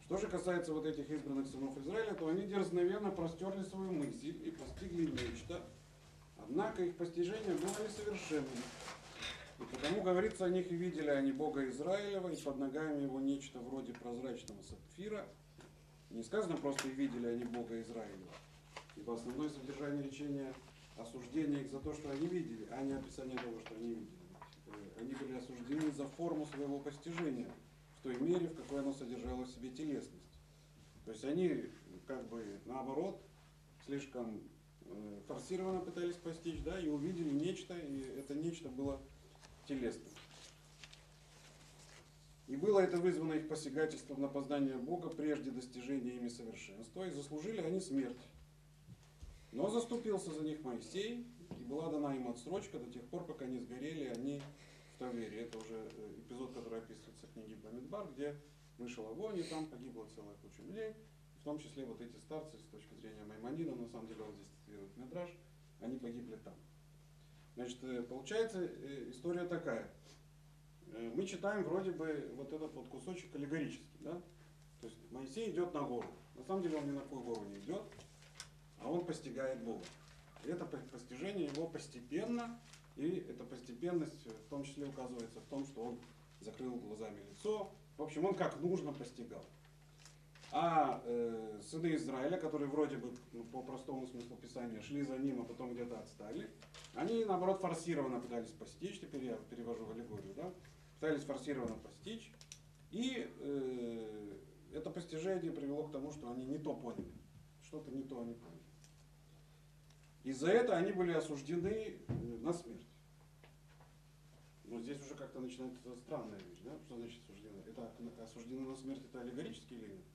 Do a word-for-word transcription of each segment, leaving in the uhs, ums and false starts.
Что же касается вот этих избранных сынов Израиля, то они дерзновенно простерли свою мысль и постигли нечто, однако их постижение было несовершенным. И потому говорится о них: и видели они Бога Израилева, и под ногами его нечто вроде прозрачного сапфира. Не сказано просто: и видели они Бога Израилева. Ибо основное содержание речения — осуждение их за то, что они видели, а не описание того, что они видели. Они были осуждены за форму своего постижения, в той мере, в какой оно содержало в себе телесность. То есть они, как бы, наоборот, слишком э, форсированно пытались постичь, да, и увидели нечто, и это нечто было телесным. И было это вызвано их посягательством на познание Бога прежде достижения ими совершенства, и заслужили они смерть. Но заступился за них Моисей, и была дана им отсрочка до тех пор, пока не сгорели они в Тавере. Это уже эпизод, который описывается в книге Бамидбар, где вышел огонь, и там погибла целая куча людей, в том числе вот эти старцы, с точки зрения Маймонида, на самом деле он здесь цитирует Мидраш, они погибли там. Значит, получается история такая. Мы читаем вроде бы вот этот вот кусочек аллегорический, да? То есть Моисей идет на гору. На самом деле он ни на какую гору не идет, а он постигает Бога. И это постижение его постепенно, и эта постепенность в том числе указывается в том, что он закрыл глазами лицо. В общем, он как нужно постигал. А э, сыны Израиля, которые вроде бы, ну, по простому смыслу Писания шли за ним, а потом где-то отстали, они наоборот форсированно пытались постичь, теперь я перевожу в аллегорию, да? Пытались форсированно постичь, и э, это постижение привело к тому, что они не то поняли, что-то не то они поняли. И за это они были осуждены на смерть. Но здесь уже как-то начинается странная вещь, да? Что значит осуждены? Это осуждены на смерть, это аллегорически или нет?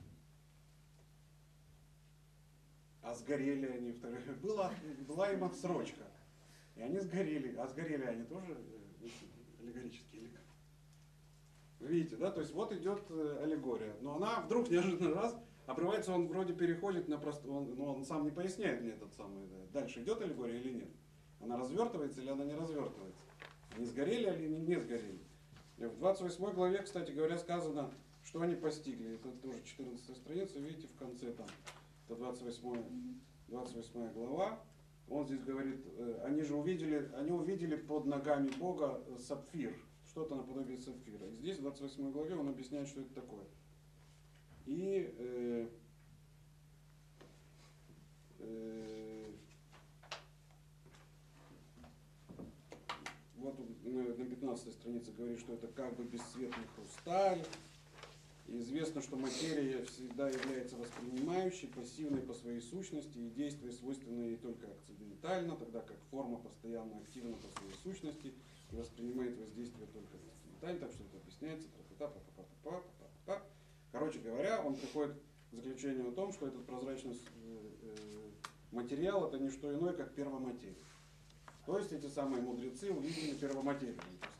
А сгорели они вторые. Была, была им отсрочка. И они сгорели. А сгорели они тоже аллегорически или как? Вы видите, да? То есть вот идет аллегория. Но она вдруг неожиданно раз обрывается, он вроде переходит на просто, он, но он сам не поясняет мне этот самый, да, дальше идет аллегория или нет. Она развертывается или она не развертывается. Они сгорели или не, не сгорели. И в двадцать восьмой главе, кстати говоря, сказано, что они постигли. Это тоже четырнадцатая страница, видите, в конце там. Это двадцать восьмая, двадцать восьмая глава. Он здесь говорит, они же увидели, они увидели под ногами Бога сапфир. Что-то наподобие сапфира. И здесь в двадцать восьмой главе он объясняет, что это такое. И э, э, вот на пятнадцатой странице говорит, что это как бы бесцветный хрусталь. И известно, что материя всегда является воспринимающей, пассивной по своей сущности, и действие свойственно ей только акцидентально, тогда как форма постоянно активна по своей сущности и воспринимает воздействие только акцидентально, так что это объясняется. Та-та-та-та-та-та-та-та-та. Короче говоря, он приходит к заключению о том, что этот прозрачный материал — это не что иное, как первоматерия. То есть эти самые мудрецы увидели первоматерию.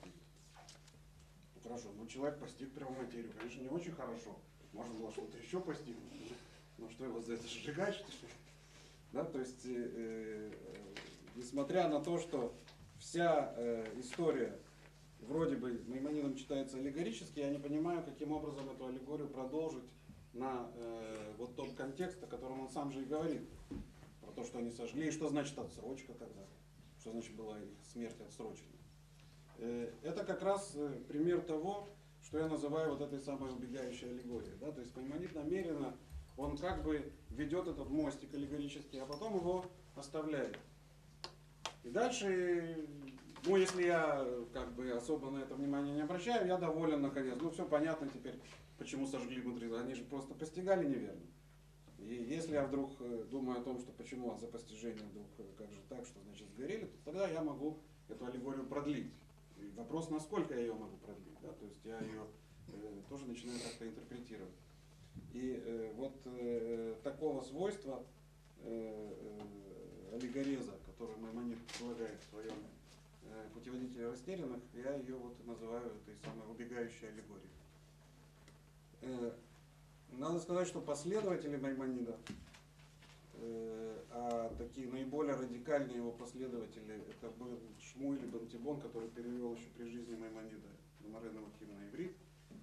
Ну хорошо, ну человек постиг первоматерию, конечно, не очень хорошо. Можно было что-то еще постигнуть. Но что его за это сжигать, что ли? Да, то есть, э, э, несмотря на то, что вся э, история вроде бы Маймонидом читается аллегорически, я не понимаю, каким образом эту аллегорию продолжить на э, вот тот контекст, о котором он сам же и говорит. Про то, что они сожгли, и что значит отсрочка тогда. Что значит была их смерть отсрочена. Э, это как раз э, пример того, что я называю вот этой самой убегающей аллегорией. Да? То есть Маймонид намеренно, он как бы ведет этот мостик аллегорический, а потом его оставляет. И дальше, ну если я как бы особо на это внимание не обращаю, я доволен наконец. Ну все понятно теперь, почему сожгли мудрецы. Они же просто постигали неверно. И если я вдруг думаю о том, что почему за постижение вдруг как же так, что значит сгорели, то тогда я могу эту аллегорию продлить. И вопрос, насколько я ее могу продлить. Да? То есть я ее э, тоже начинаю как-то интерпретировать. И э, вот э, такого свойства э, э, аллегореза, который Маймонид предлагает в своем э, путеводителе растерянных, я ее вот называю этой самой убегающей аллегорией. Э, надо сказать, что последователи Маймонида, э, а такие наиболее радикальные его последователи, это был Шмуэль ибн Тибон, который перевел еще при жизни Маймонида Морена Вахим на иврит.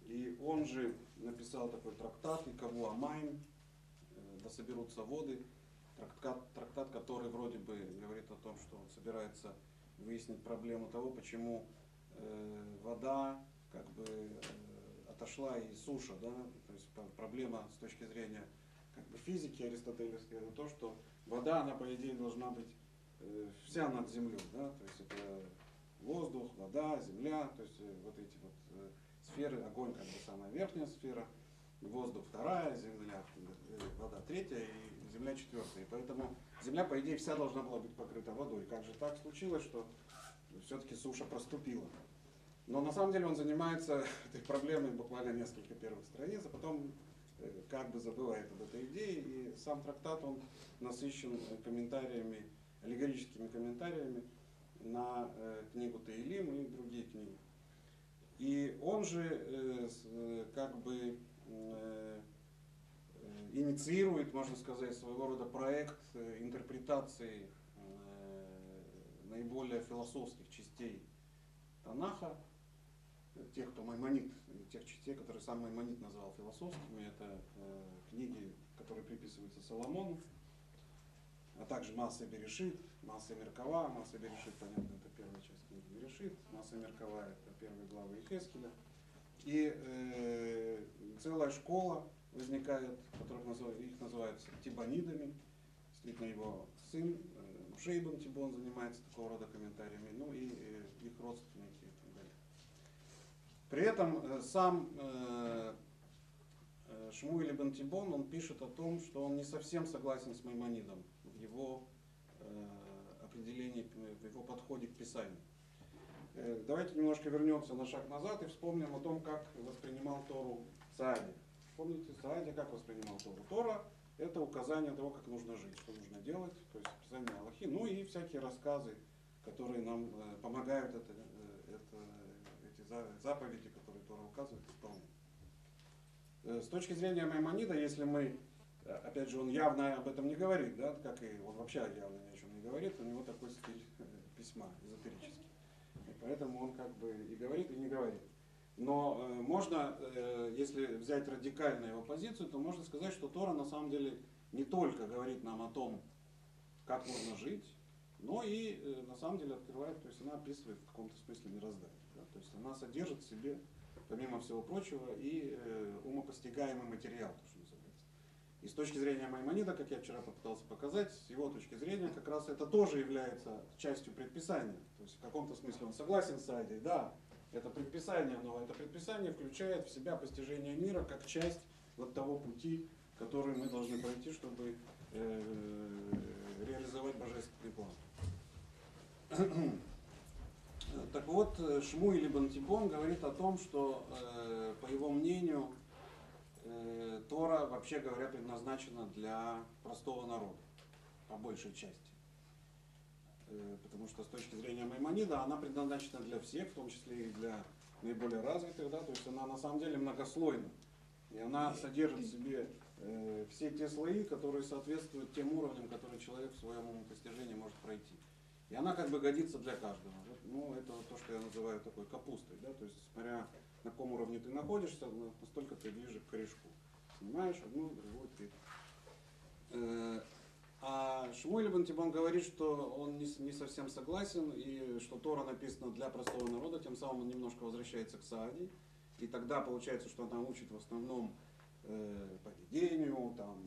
И он же написал такой трактат «Икаву Амайн», «Да соберутся воды», трактат, трактат, который вроде бы говорит о том, что он собирается выяснить проблему того, почему э, вода как бы э, отошла и суша, да, то есть проблема с точки зрения как бы физики аристотелевской, это то, что вода, она по идее должна быть э, вся над землей, да, то есть это воздух, вода, земля, то есть э, вот эти вот э, сферы, огонь как бы самая верхняя сфера, воздух вторая, земля, э, вода третья и земля четвертая. И поэтому земля, по идее, вся должна была быть покрыта водой. Как же так случилось, что все-таки суша проступила? Но на самом деле он занимается этой проблемой буквально несколько первых страниц, а потом э, как бы забывает об этой идее. И сам трактат, он насыщен комментариями, аллегорическими комментариями на э, книгу Теилим и другие книги. И он же э, э, как бы э, инициирует, можно сказать, своего рода проект интерпретации э, наиболее философских частей Танаха, тех, кто Маймонид, тех частей, которые сам Маймонид назвал философскими, это э, книги, которые приписываются Соломону, а также Масса Берешит, Масса Меркава. Масса Берешит, понятно, это первая часть книги Берешит, Масса Меркава — это первые главы Ихескеля. И э, целая школа возникает, которых называют, их называют тибонидами. Действительно, его сын э, Муше ибн Тибон занимается такого рода комментариями, ну и э, их родственники и так далее. При этом э, сам э, Шмуэль ибн Тибон, он пишет о том, что он не совсем согласен с Маймонидом в его э, определении, в его подходе к Писанию. Э, давайте немножко вернемся на шаг назад и вспомним о том, как воспринимал Тору Саади. Помните, Саади как воспринимал Тору? Тора — это указание того, как нужно жить, что нужно делать, то есть описание Аллахи, ну и всякие рассказы, которые нам э, помогают это, э, это, эти заповеди, которые Тора указывает, исполнять. С точки зрения Маймонида, если мы, опять же, он явно об этом не говорит, да, как и он вообще явно ни о чем не говорит, у него такой стиль письма эзотерический. И поэтому он как бы и говорит, и не говорит. Но э, можно, э, если взять радикально его позицию, то можно сказать, что Тора на самом деле не только говорит нам о том, как нужно жить, но и э, на самом деле открывает, то есть она описывает в каком-то смысле мироздание. Да, то есть она содержит в себе, помимо всего прочего, и э, умопостигаемый материал, то, что называется. И с точки зрения Маймонида, как я вчера попытался показать, с его точки зрения как раз это тоже является частью предписания. То есть в каком-то смысле он согласен с Саадией, да, это предписание, но это предписание включает в себя постижение мира как часть вот того пути, который мы должны пройти, чтобы э, реализовать божественный план. Так вот, Шмуэль ибн Тибон говорит о том, что, э, по его мнению, э, Тора, вообще говоря, предназначена для простого народа, по большей части. Э, потому что с точки зрения Маймонида она предназначена для всех, в том числе и для наиболее развитых, да, то есть она на самом деле многослойна. И она содержит в себе э, все те слои, которые соответствуют тем уровням, которые человек в своем постижении может пройти. И она как бы годится для каждого. Вот, ну, это вот то, что я называю такой капустой. Да? То есть, смотря на каком уровне ты находишься, настолько ты ближе к корешку. Снимаешь одну, другую, третью. Э, а Шмуэль ибн Тибон говорит, что он не, не совсем согласен, и что Тора написана для простого народа, тем самым он немножко возвращается к Саади. И тогда получается, что она учит в основном э, поведению, там,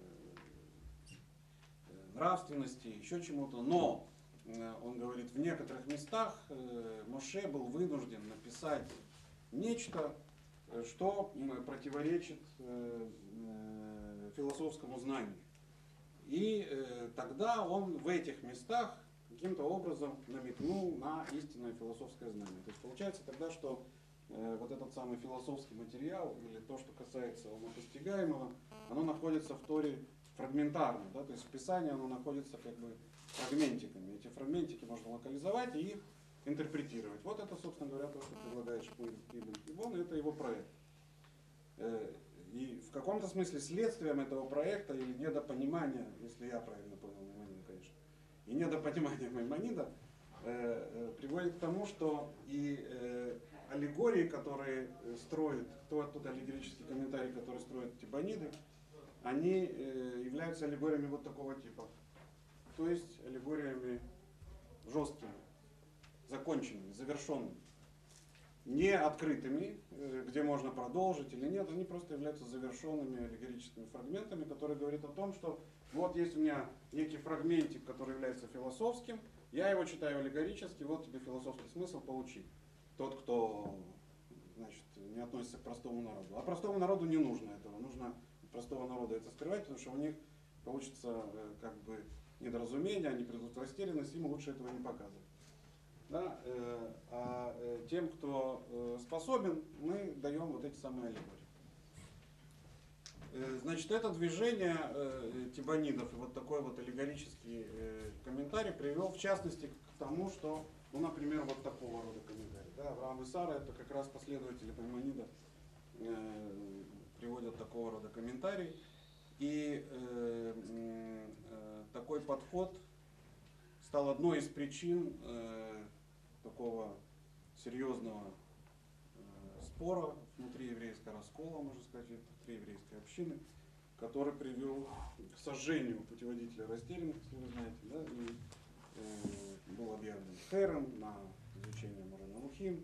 э, нравственности, еще чему-то. Но он говорит, в некоторых местах э, Моше был вынужден написать нечто, что противоречит э, э, философскому знанию. И э, тогда он в этих местах каким-то образом намекнул на истинное философское знание. То есть получается тогда, что э, вот этот самый философский материал, или то, что касается умопостигаемого, оно находится в Торе фрагментарно, да, то есть в Писании оно находится как бы фрагментиками. Эти фрагментики можно локализовать и их интерпретировать. Вот это, собственно говоря, то, что предлагает Шмуэль ибн Тибон, это его проект. И в каком-то смысле следствием этого проекта или недопонимания, если я правильно понял Маймонида, конечно, и недопонимания Маймонида э, э, приводит к тому, что и э, аллегории, которые строят, тот, тот аллегорический комментарий, который строят тибониды, они э, являются аллегориями вот такого типа. То есть аллегориями жесткими, законченными, завершенными. Не открытыми, э, где можно продолжить или нет, они просто являются завершенными аллегорическими фрагментами, которые говорят о том, что вот есть у меня некий фрагментик, который является философским, я его читаю аллегорически, вот тебе философский смысл, получи. Тот, кто, значит, не относится к простому народу. А простому народу не нужно этого. Нужно у простого народа это скрывать, потому что у них получится как бы недоразумение, они придут в растерянность, им лучше этого не показывать. Да? А тем, кто способен, мы даем вот эти самые аллегории. Значит, это движение тибонидов и вот такой вот аллегорический комментарий привел в частности к тому, что, ну, например, вот такого рода комментарий. Да, Авраам и Сара, это как раз последователи Маймонида, э, приводят такого рода комментарий. И э, э, такой подход стал одной из причин э, такого серьезного э, спора внутри еврейского раскола, можно сказать, внутри еврейской общины, который привел к сожжению путеводителя растерянных, если вы знаете, да, и э, был объявлен херем на изучение Морэ Невухим.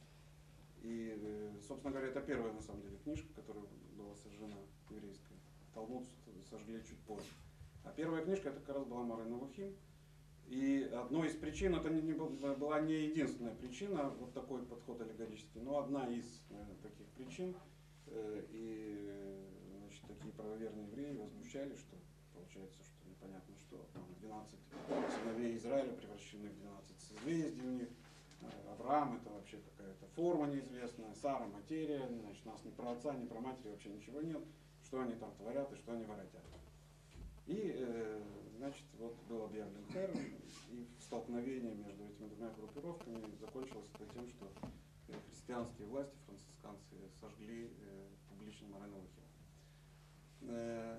И, э, собственно говоря, это первая, на самом деле, книжка, которая была сожжена, еврейская. Талмуд сожгли чуть позже. А первая книжка, это как раз была Морэ Невухим. И одной из причин, это не, не была не единственная причина, вот такой подход аллегорический, но одна из наверное, таких причин. Э, и значит, такие правоверные евреи возмущались, что получается, что непонятно что, двенадцать сыновей Израиля превращены в двенадцать созвездий у них. Авраам это вообще какая-то форма неизвестная, Сара материя, значит, у нас ни про отца, ни про матери вообще ничего нет, что они там творят и что они воротят. И, э, значит, вот был объявлен херем, и столкновение между этими двумя группировками закончилось это тем, что христианские власти, францисканцы, сожгли э, публично Морэ Невухим. Э,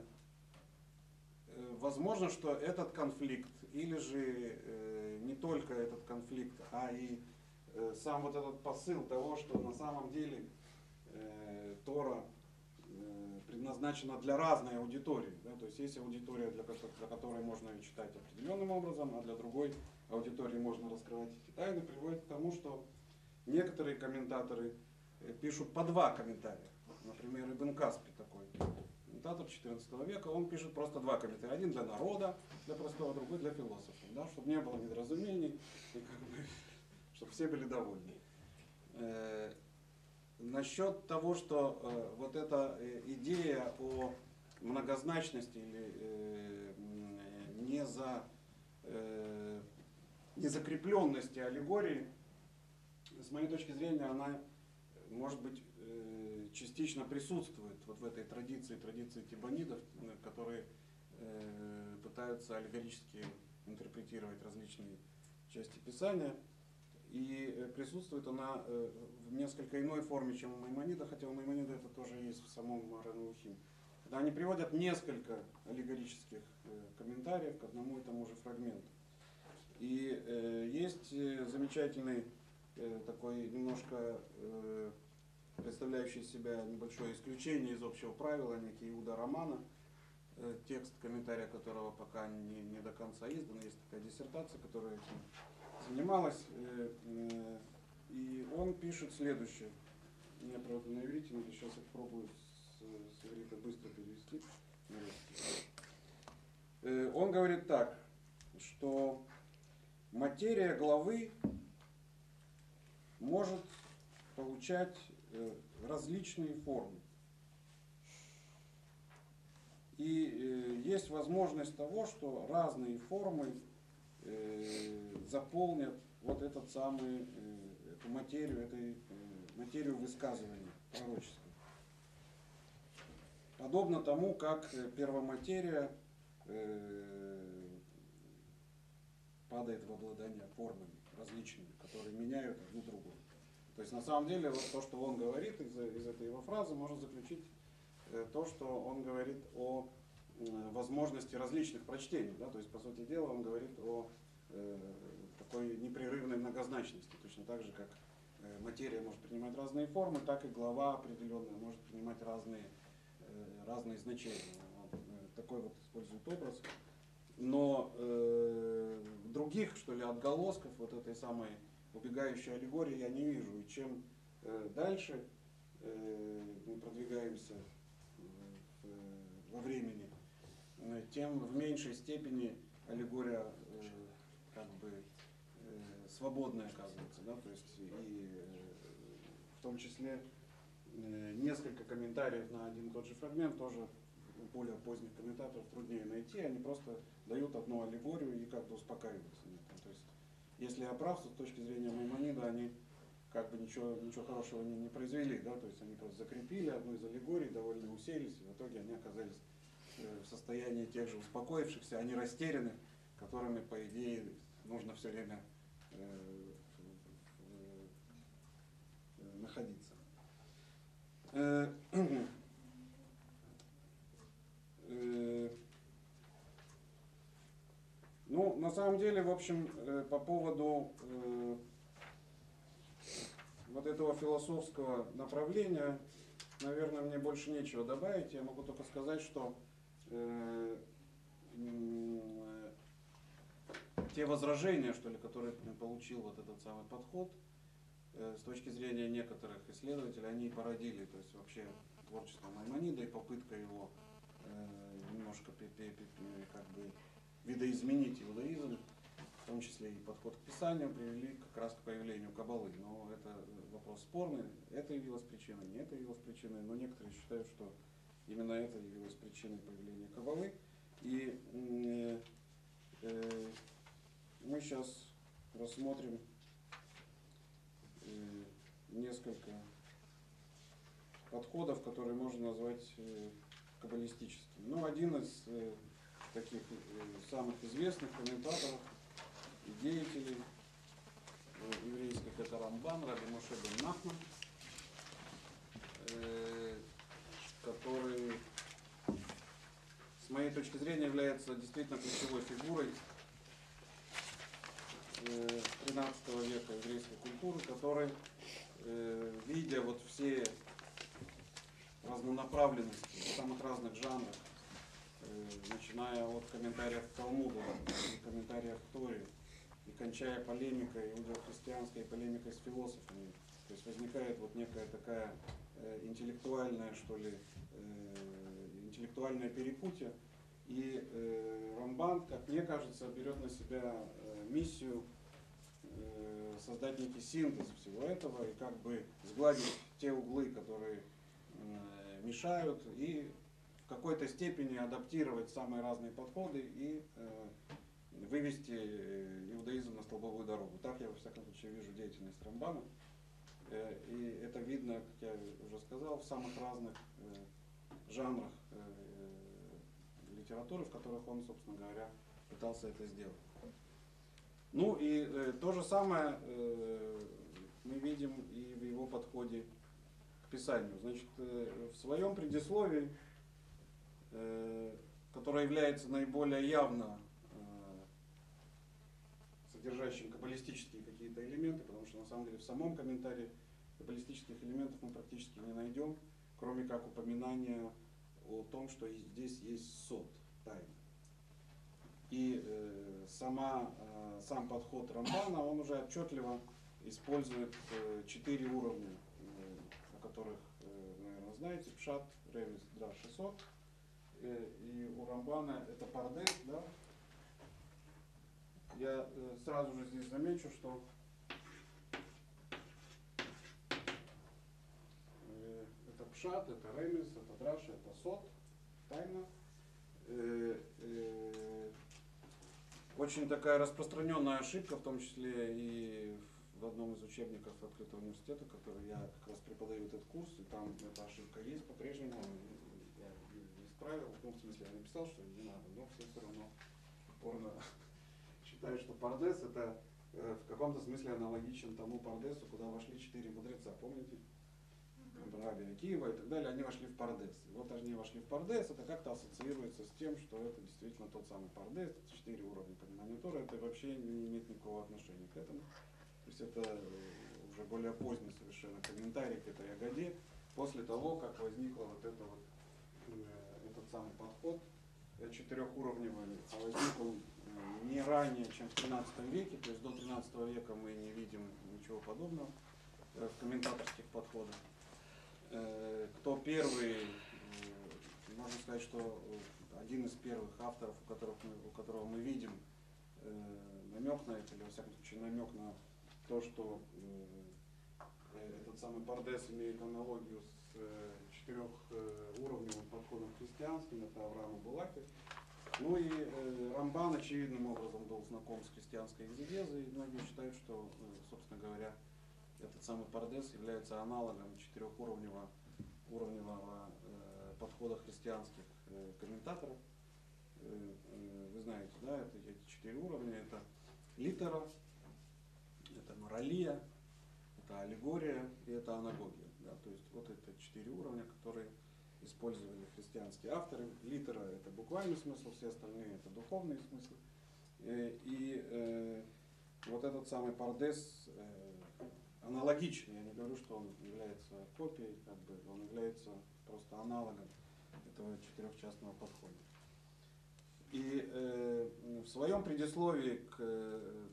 э, возможно, что этот конфликт, или же э, не только этот конфликт, а и э, сам вот этот посыл того, что на самом деле э, Тора э, предназначена для разной аудитории. Да? То есть есть аудитория, для, для которой можно ее читать определенным образом, а для другой аудитории можно раскрывать эти тайны, приводит к тому, что некоторые комментаторы э, пишут по два комментария. Например, Ибн Каспи такой комментатор четырнадцатого века, он пишет просто два комментария. Один для народа, для простого, другой для философов. Да? Чтобы не было недоразумений, и как бы, чтобы все были довольны. Э, насчет того, что э, вот эта э, идея о многозначности или э, не за, э, незакрепленности аллегории, с моей точки зрения, она, может быть, э, частично присутствует вот в этой традиции, традиции тибонидов, которые э, пытаются аллегорически интерпретировать различные части Писания. И присутствует она в несколько иной форме, чем у Маймонида, хотя у Маймонида это тоже есть в самом Морэ Невухим. Когда они приводят несколько аллегорических комментариев к одному и тому же фрагменту. И э, есть замечательный э, такой немножко э, представляющий из себя небольшое исключение из общего правила, некий Иуда Романа, э, текст комментария которого пока не, не до конца издан. Есть такая диссертация, которая этим занималась, э, э, и он пишет следующее. У меня, правда, на иврите, но сейчас я попробую с, с иврита быстро перевести. Э, он говорит так, что материя главы может получать э, различные формы. И э, есть возможность того, что разные формы э, заполнят вот этот самый, э, эту материю, этой, э, материю высказывания пророческого. Подобно тому, как первоматерия э, падает в обладание формами различными, которые меняют одну другую. То есть на самом деле вот то, что он говорит из, из этой его фразы, можно заключить э, то, что он говорит о э, возможности различных прочтений. Да? То есть по сути дела он говорит о э, такой непрерывной многозначности, точно так же, как э, материя может принимать разные формы, так и глава определенная может принимать разные, э, разные значения. Вот, э, такой вот используют образ. Но э, других, что ли, отголосков вот этой самой убегающей аллегории я не вижу. И чем э, дальше э, мы продвигаемся в, во времени, э, тем в меньшей степени аллегория э, как бы э, свободная оказывается. Да? То есть и э, в том числе э, несколько комментариев на один и тот же фрагмент тоже у более поздних комментаторов труднее найти. Они просто дают одну аллегорию и как бы успокаиваются на этом. То есть, если я прав, то с точки зрения Маймонида они как бы ничего, ничего хорошего не, не произвели, да, то есть они просто закрепили одну из аллегорий, довольно уселись, и в итоге они оказались э, в состоянии тех же успокоившихся, а не растерянных, которыми, по идее, нужно все время э, э, э, находиться. Э, э, ну, на самом деле, в общем, э, по поводу э, вот этого философского направления, наверное, мне больше нечего добавить. Я могу только сказать, что э, э, те возражения, что ли, которые получил вот этот самый подход, э, с точки зрения некоторых исследователей, они породили, то есть вообще творчество Маймонида и попытка его э, немножко как бы видоизменить иудаизм, в том числе и подход к Писанию, привели как раз к появлению Каббалы. Но это вопрос спорный. Это явилось причиной, не это явилось причиной. Но некоторые считают, что именно это явилось причиной появления Каббалы. И э, э, мы сейчас рассмотрим э, несколько подходов, которые можно назвать э, каббалистическими. Ну, один из э, таких э, самых известных комментаторов и деятелей э, еврейских — это Рамбан, Раби Моше бен Нахман, э, который, с моей точки зрения, является действительно ключевой фигурой э, тринадцатого века еврейской культуры, который, э, видя вот все разнонаправленности в самых разных жанрах, э, начиная от комментариев к Талмуду и комментариев к Торе, и кончая полемикой иудео-христианской, полемикой с философами. То есть возникает вот некая такая э, интеллектуальная, что ли, э, интеллектуальное перепутье. И э, Рамбан, как мне кажется, берет на себя э, миссию э, создать некий синтез всего этого и как бы сгладить те углы, которые э, мешают, и в какой-то степени адаптировать самые разные подходы и э, вывести иудаизм на столбовую дорогу. Так я, во всяком случае, вижу деятельность Рамбана. И это видно, как я уже сказал, в самых разных жанрах литературы, в которых он, собственно говоря, пытался это сделать. Ну и то же самое мы видим и в его подходе к Писанию. Значит, в своем предисловии, которое является наиболее явно содержащим каббалистические какие-то элементы, потому что на самом деле в самом комментарии каббалистических элементов мы практически не найдем, кроме как упоминания о том, что здесь есть сод, тайна. И э, сама, э, сам подход Рамбана, он уже отчетливо использует э, четыре уровня, э, о которых, э, наверное, знаете: Пшат, Ремес, Драш и Сод. Э, и у Рамбана это Пардес, да. Я э, сразу же здесь замечу, что э, это Пшат, это Ремес, это Драш, это Сод, тайна. Э, э, очень такая распространенная ошибка, в том числе и в одном из учебников Открытого университета, который я как раз преподаю этот курс, и там эта ошибка есть по-прежнему, я ее исправил, ну, в смысле, я написал, что не надо, но все все равно упорно считаю, что Пардес это э, в каком-то смысле аналогичен тому Пардесу, куда вошли четыре мудреца, помните? Раби Акива и так далее, они вошли в Пардес. И вот они вошли в Пардес, это как-то ассоциируется с тем, что это действительно тот самый Пардес, четыре уровня понимания Торы, это вообще не имеет никакого отношения к этому. То есть это уже более поздний совершенно комментарий к этой Агаде, после того, как возникла вот это вот, э, этот самый подход четырехуровневый, а возник он э, не ранее, чем в тринадцатом веке, то есть до тринадцатого века мы не видим ничего подобного э, в комментаторских подходах. Э, кто первый, э, можно сказать, что один из первых авторов, у которых мы, у которого мы видим э, намек на это, или во всяком случае намек на то, что э, этот самый Пардес имеет аналогию с э, четырехуровневым подходом христианским, это Авраам Булаки. Ну и э, Рамбан очевидным образом был знаком с христианской экзегезой, и многие считают, что, э, собственно говоря, этот самый Пардес является аналогом четырехуровневого уровневого, э, подхода христианских э, комментаторов. Э, э, вы знаете, да, это, эти четыре уровня, это литера, это моралия, это аллегория и это анагогия. Да, то есть вот это четыре уровня, которые использовали христианские авторы. Литера — это буквальный смысл, все остальные — это духовные смыслы. И, и э, вот этот самый Пардес э, аналогичный, я не говорю, что он является копией, как бы, он является просто аналогом этого четырехчастного подхода. И э, в своем предисловии к, э,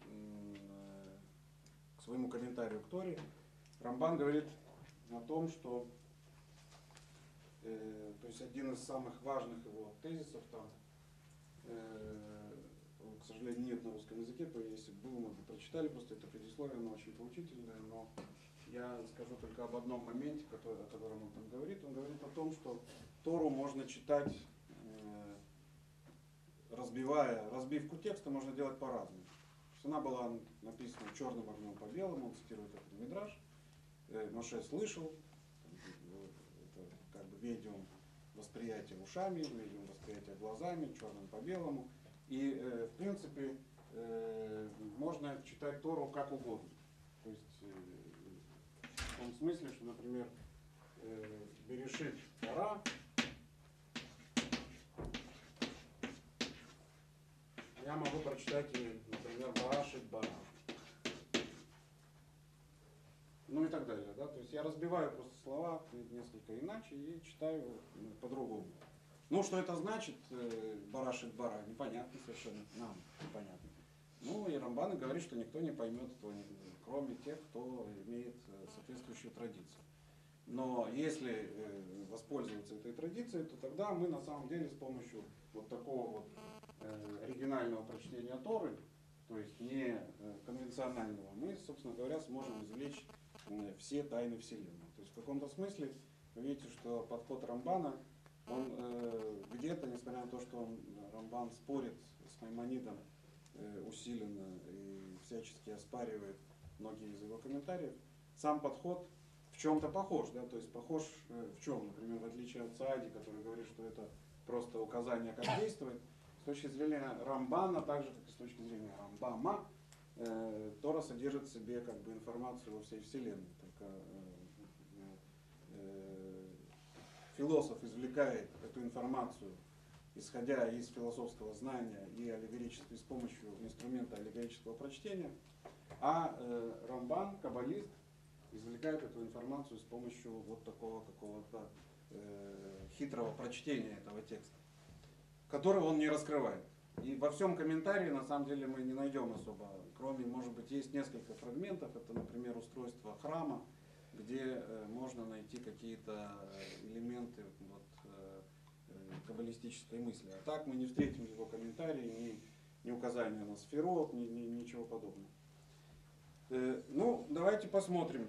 к своему комментарию к Торе Рамбан говорит о том, что э, то есть один из самых важных его тезисов там, э, к сожалению, нет на русском языке, то если бы был, мы бы прочитали просто это предисловие, оно очень поучительное, но я скажу только об одном моменте, который, о котором он там говорит. Он говорит о том, что Тору можно читать, э, разбивая, разбивку текста можно делать по-разному. Она была написана черным огнем по белому, он цитирует этот мидраш. Э, Моше слышал, это как бы медиум восприятия ушами, медиум восприятия глазами, черным по белому. И, э, в принципе, э, можно читать Тору как угодно. То есть, э, в том смысле, что, например, э, Берешит Тора, я могу прочитать, например, Барашит Бара. Ну и так далее. Да? То есть я разбиваю просто слова несколько иначе и читаю по-другому. Ну, что это значит, э, Барашит Бара, непонятно совершенно, нам непонятно. Ну, и Рамбан говорит, что никто не поймет этого, кроме тех, кто имеет соответствующую традицию. Но если э, воспользоваться этой традицией, то тогда мы на самом деле с помощью вот такого вот э, оригинального прочтения Торы, то есть не э, конвенционального, мы, собственно говоря, сможем извлечь э, все тайны Вселенной. То есть в каком-то смысле вы видите, что подход Рамбана, он э, где-то, несмотря на то, что он, Рамбан спорит с Маймонидом э, усиленно и всячески оспаривает многие из его комментариев, сам подход в чем-то похож, да, то есть похож э, в чем, например, в отличие от Саади, который говорит, что это просто указание, как действовать, с точки зрения Рамбана, так же, как и с точки зрения Рамбама, э, Тора содержит в себе как бы информацию во всей Вселенной, только э, э, философ извлекает эту информацию, исходя из философского знания и аллегорически, с помощью инструмента аллегорического прочтения, а э, Рамбан, каббалист, извлекает эту информацию с помощью вот такого какого-то э, хитрого прочтения этого текста, которого он не раскрывает. И во всем комментарии, на самом деле, мы не найдем особо, кроме, может быть, есть несколько фрагментов, это, например, устройство храма, где э, можно найти какие-то элементы вот, э, каббалистической мысли. А так мы не встретим в его комментарии ни, ни указания на сферот, ни, ни, ничего подобного. Э, ну, давайте посмотрим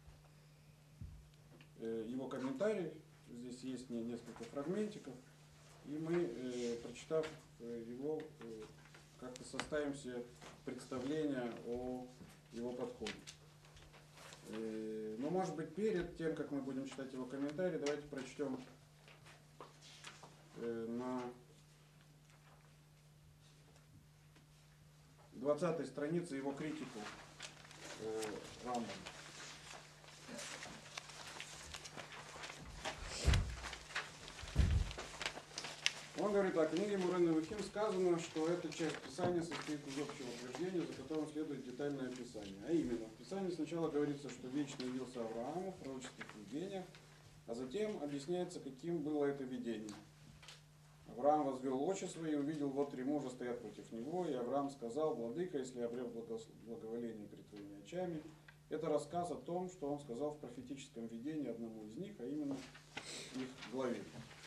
э, его комментарий. Здесь есть не, несколько фрагментиков. И мы, э, прочитав э, его, э, как-то составим себе представление о его подходе. Э, но, может быть, перед тем, как мы будем читать его комментарий, давайте прочтем э, на двадцатой странице его критику э, Рамбана. Он говорит, о книге Морeh Неvukhим сказано, что эта часть Писания состоит из общего утверждения, за которым следует детальное описание. А именно, в Писании сначала говорится, что вечно явился Аврааму в пророческих видениях, а затем объясняется, каким было это видение. Авраам возвел очи свои, увидел, вот три мужа стоят против него, и Авраам сказал, владыка, если я обрел благоволение перед твоими очами. Это рассказ о том, что он сказал в профетическом видении одному из них, а именно их главе.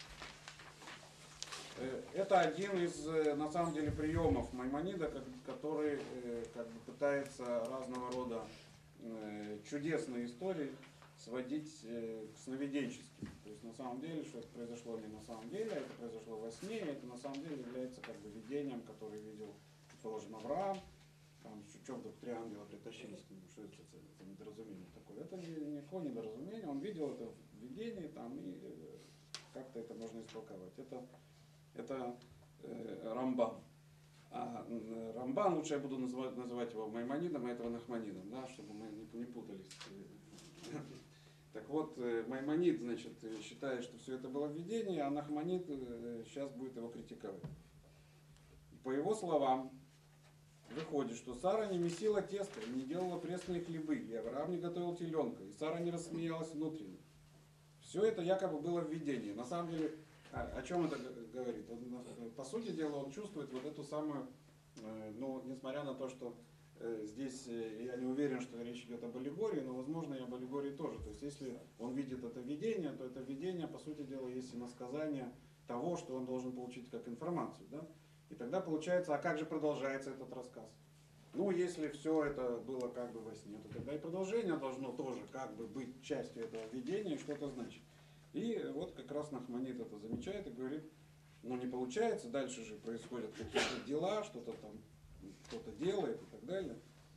Это один из, на самом деле, приемов Маймонида, который как бы пытается разного рода чудесные истории сводить к сновиденческим. То есть на самом деле, что это произошло не на самом деле, а это произошло во сне, и это на самом деле является как бы видением, которое видел, предположим, Авраам. Там, что вдруг три ангела притащились к нему, что это, это, это недоразумение такое. Это не, никакое недоразумение, он видел это в видении, там, и как-то это можно истолковать. Это, это э, Рамбан. А э, Рамбан, лучше я буду называть, называть его Маймонидом, а этого Нахманидом, да, чтобы мы не, не путались. Так вот, Маймонид, значит, считает, что все это было видение, а Нахманид сейчас будет его критиковать. По его словам, выходит, что Сара не месила тесто и не делала пресные хлебы, и Авраам не готовил теленка, и Сара не рассмеялась внутренне. Все это якобы было в видении. На самом деле, о чем это говорит? Он, по сути дела, он чувствует вот эту самую, ну, несмотря на то, что здесь я не уверен, что речь идет об аллегории, но, возможно, и об аллегории тоже. То есть, если он видит это видение, то это видение, по сути дела, есть иносказание того, что он должен получить как информацию. Да? И тогда получается, а как же продолжается этот рассказ? Ну, если все это было как бы во сне, то тогда и продолжение должно тоже как бы быть частью этого видения и что-то значит. И вот как раз Нахманид это замечает и говорит, ну не получается, дальше же происходят какие-то дела, что-то там кто-то делает и так далее.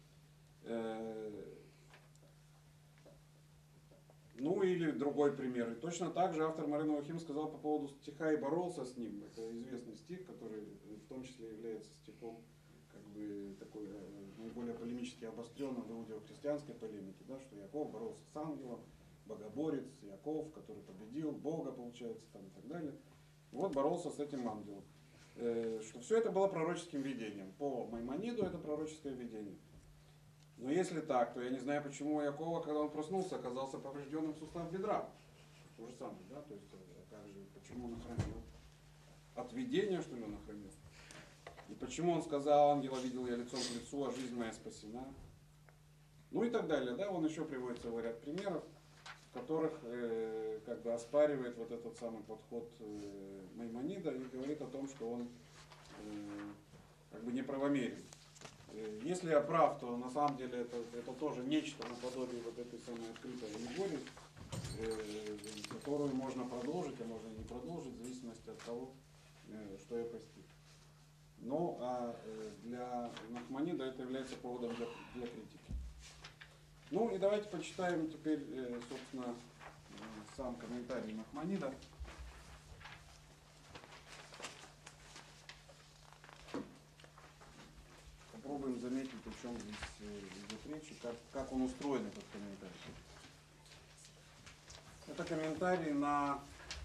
Ну или другой пример. И точно так же автор Морeh Nevukhim сказал по поводу стиха и боролся с ним. Это известный стих, который в том числе является стихом как бы такой наиболее полемически обостренным в иудео-христианской полемике, да, что Яков боролся с ангелом, богоборец Яков, который победил Бога, получается, там, и так далее. И вот боролся с этим ангелом. Что все это было пророческим видением. По Маймониду это пророческое видение. Но если так, то я не знаю, почему у Якова, когда он проснулся, оказался поврежденным сустав бедра. То же самое, да? То есть, как же, почему он охранил? От видения, что ли, он охранил? И почему он сказал, ангела видел я лицом к лицу, а жизнь моя спасена? Ну и так далее, да? Он еще приводит целый ряд примеров, в которых э, как бы оспаривает вот этот самый подход э, Маймонида и говорит о том, что он э, как бы неправомерен. Если я прав, то на самом деле это, это тоже нечто наподобие вот этой самой открытой аллегории, э, которую можно продолжить, а можно и не продолжить, в зависимости от того, э, что я постиг. Но а для Нахманида это является поводом для, для критики. Ну и давайте почитаем теперь, э, собственно, сам комментарий Нахманида. Попробуем заметить, о чем здесь идет речь и как, как он устроен, этот комментарий. Это комментарий на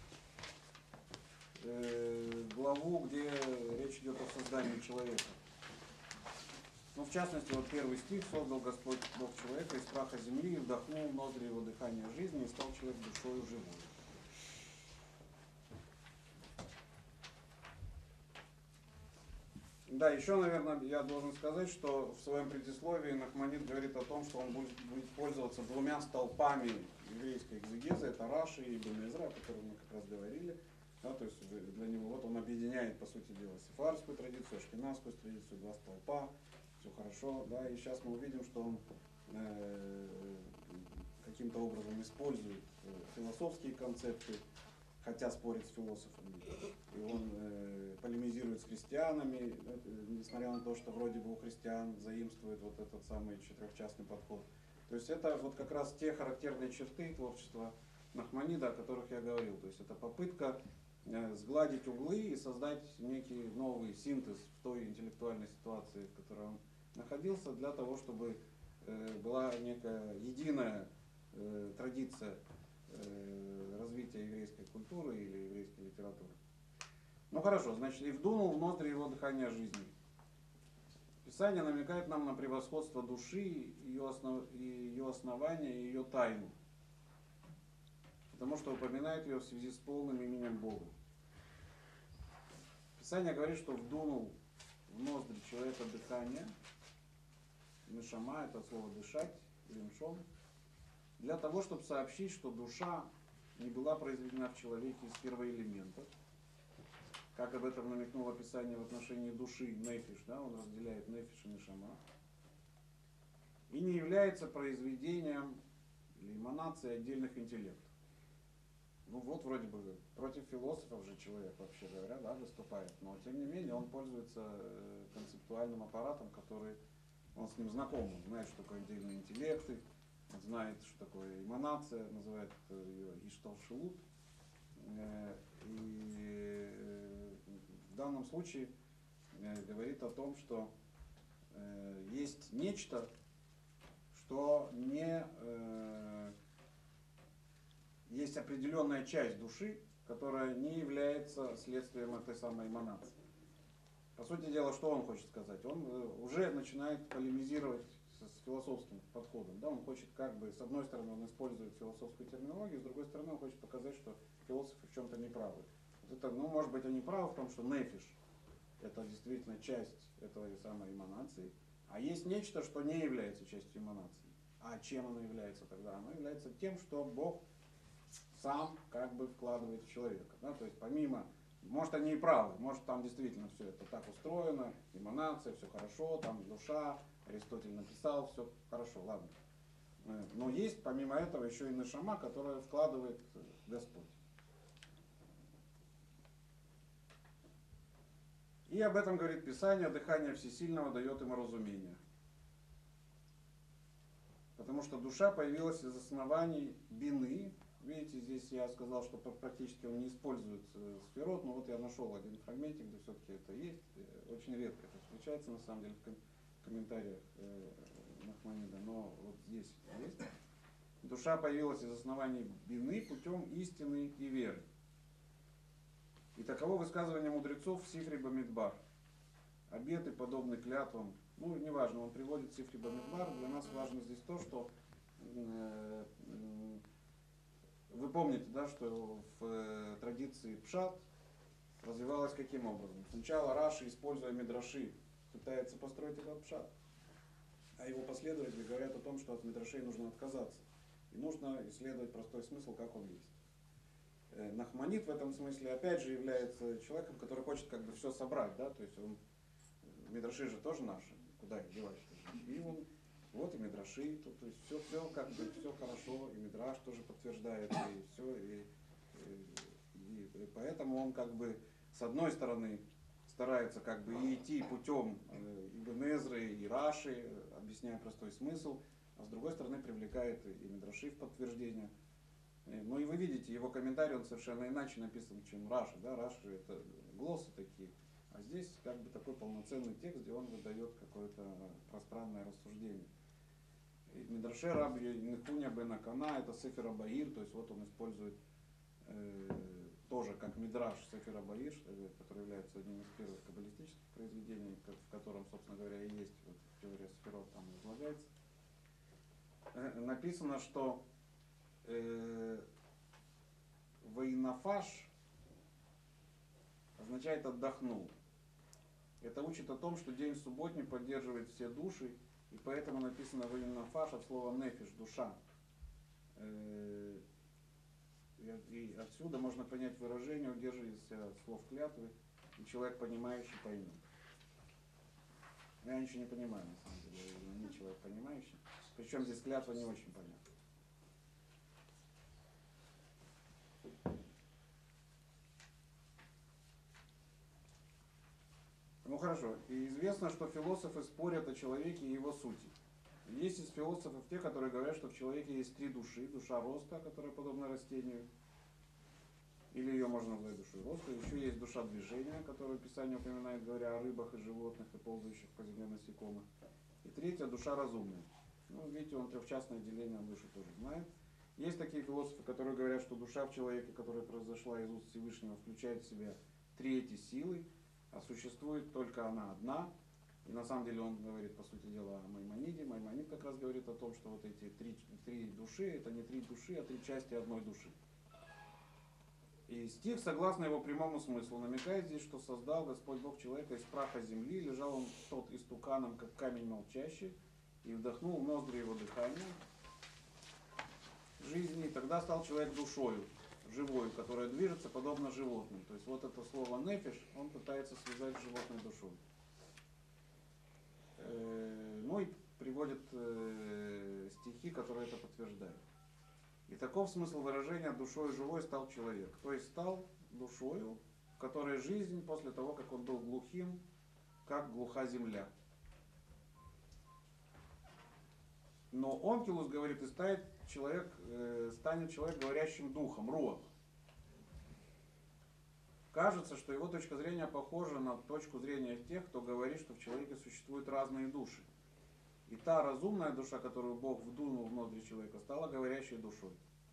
э, главу, где речь идет о создании человека. Ну, в частности, вот первый стих: «Создал Господь Бог человека из праха земли, и вдохнул в ноздри его дыхание жизни, и стал человек душою живой». Да, еще, наверное, я должен сказать, что в своем предисловии Нахманид говорит о том, что он будет, будет пользоваться двумя столпами еврейской экзегезы. Это Раши и Ибн Эзра, о которых мы как раз говорили. Да, то есть для него вот он объединяет, по сути дела, сефардскую традицию, ашкеназскую традицию, два столпа. Все хорошо, да, и сейчас мы увидим, что он э, каким-то образом использует э, философские концепты, хотя спорит с философами, и он э, полемизирует с христианами, э, несмотря на то, что вроде бы у христиан заимствует вот этот самый четырехчастный подход. То есть это вот как раз те характерные черты творчества Нахманида, о которых я говорил. То есть это попытка э, сгладить углы и создать некий новый синтез в той интеллектуальной ситуации, в которой он находился, для того, чтобы э, была некая единая э, традиция развития еврейской культуры или еврейской литературы. Ну хорошо, значит, и вдунул в ноздри его дыхание жизни. Писание намекает нам на превосходство души, ее, основ... ее основания и ее тайну. Потому что упоминает ее в связи с полным именем Бога. Писание говорит, что вдунул в ноздри человека дыхание, нешама, это слово дышать, линшон, для того, чтобы сообщить, что душа не была произведена в человеке из первоэлементов, как об этом намекнуло Писание в отношении души, нефиш, да, он разделяет нефиш и нешама, и не является произведением или эманацией отдельных интеллектов. Ну вот, вроде бы, против философов же человек, вообще говоря, да, выступает, но тем не менее он пользуется концептуальным аппаратом, который, он с ним знаком, он знает, что такое отдельные интеллекты, он знает, что такое эманация, называет ее ишталшилут. И в данном случае говорит о том, что есть нечто, что не... Есть определенная часть души, которая не является следствием этой самой эманации. По сути дела, что он хочет сказать? Он уже начинает полемизировать с философским подходом. Да? Он хочет как бы, с одной стороны, он использует философскую терминологию, с другой стороны, он хочет показать, что философы в чем-то неправы. Вот это, ну, может быть, они правы в том, что нефиш — это действительно часть этой самой эманации, а есть нечто, что не является частью эманации. А чем оно является тогда? Оно является тем, что Бог сам как бы вкладывает в человека. Да? То есть помимо, может они и правы, может там действительно все это так устроено, эманация, все хорошо, там душа, Аристотель написал, все хорошо, ладно. Но есть помимо этого еще и нешама, которая вкладывает Господь. И об этом говорит Писание: дыхание Всесильного дает ему разумение. Потому что душа появилась из оснований бины. Видите, здесь я сказал, что практически он не использует сферот, но вот я нашел один фрагментик, где все-таки это есть. Очень редко это встречается, на самом деле, в комментариях Нахманида, но вот здесь есть. Душа появилась из оснований бины путем истины и веры. И таково высказывание мудрецов в Сифре Бамидбар. Обеты подобны клятвам. Ну, неважно, он приводит Сифри Бамидбар. Для нас важно здесь то, что э, э, вы помните, да, что в э, традиции Пшат развивалось каким образом? Сначала Раши, используя Мидраши, пытается построить этот Пшат, а его последователи говорят о том, что от Мидрашей нужно отказаться. И нужно исследовать простой смысл, как он есть. Э, Нахманид в этом смысле опять же является человеком, который хочет как бы все собрать, да, то есть он, Мидраши же тоже наши, куда их девать? И он, вот и Мидраши, то, то есть все, все как бы все хорошо, и Мидраш тоже подтверждает, и все, и, и, и поэтому он как бы с одной стороны старается как бы и идти путем Ибн Эзры и Раши, объясняя простой смысл, а с другой стороны привлекает и Мидраши в подтверждение. Ну и вы видите, его комментарий, он совершенно иначе написан, чем Раши. Да? Раши это глоссы такие. А здесь как бы такой полноценный текст, где он выдает какое-то пространное рассуждение. Мидраше Раби Нехуня бен Акана, это Сефер Абаир, то есть вот он использует э, тоже как Мидраш Сефер Абаир, который является одним из первых каббалистических произведений, в котором, собственно говоря, и есть вот теория сферот, там излагается. Э, написано, что э, Вейнафаш означает отдохнул. Это учит о том, что день субботний поддерживает все души, и поэтому написано «вейнафаш» от слова «нефиш» — душа. И отсюда можно понять выражение, удерживаясь от слов клятвы, и человек, понимающий, поймет. Я ничего не понимаю, на самом деле, я не человек понимающий. Причем здесь клятва не очень понятна. Ну хорошо, и известно, что философы спорят о человеке и его сути. Есть из философов те, которые говорят, что в человеке есть три души. Душа роста, которая подобна растению, или ее можно назвать душой роста. Еще есть душа движения, которую Писание упоминает, говоря о рыбах и животных, и ползающих по земле насекомых. И третья — душа разумная. Ну, видите, он трехчастное деление души тоже знает. Есть такие философы, которые говорят, что душа в человеке, которая произошла из уст Всевышнего, включает в себя третьей силы, а существует только она одна. И на самом деле он говорит, по сути дела, о Маймониде. Маймонид как раз говорит о том, что вот эти три, три души, это не три души, а три части одной души. И стих, согласно его прямому смыслу, намекает здесь, что создал Господь Бог человека из праха земли, лежал он тот истуканом, как камень молчащий, и вдохнул в ноздри его дыхание жизни, и тогда стал человек душою, живою, которая движется подобно животным. То есть вот это слово нефиш, он пытается связать с животной душой. Ну и приводит стихи, которые это подтверждают. И таков смысл выражения «душою живой стал человек». То есть стал душою, в которой жизнь после того, как он был глухим, как глуха земля. Но Онкилус говорит, и станет человек, э, станет человек говорящим духом, руах. Кажется, что его точка зрения похожа на точку зрения тех, кто говорит, что в человеке существуют разные души. И та разумная душа, которую Бог вдунул в ноздри человека, стала говорящей душой.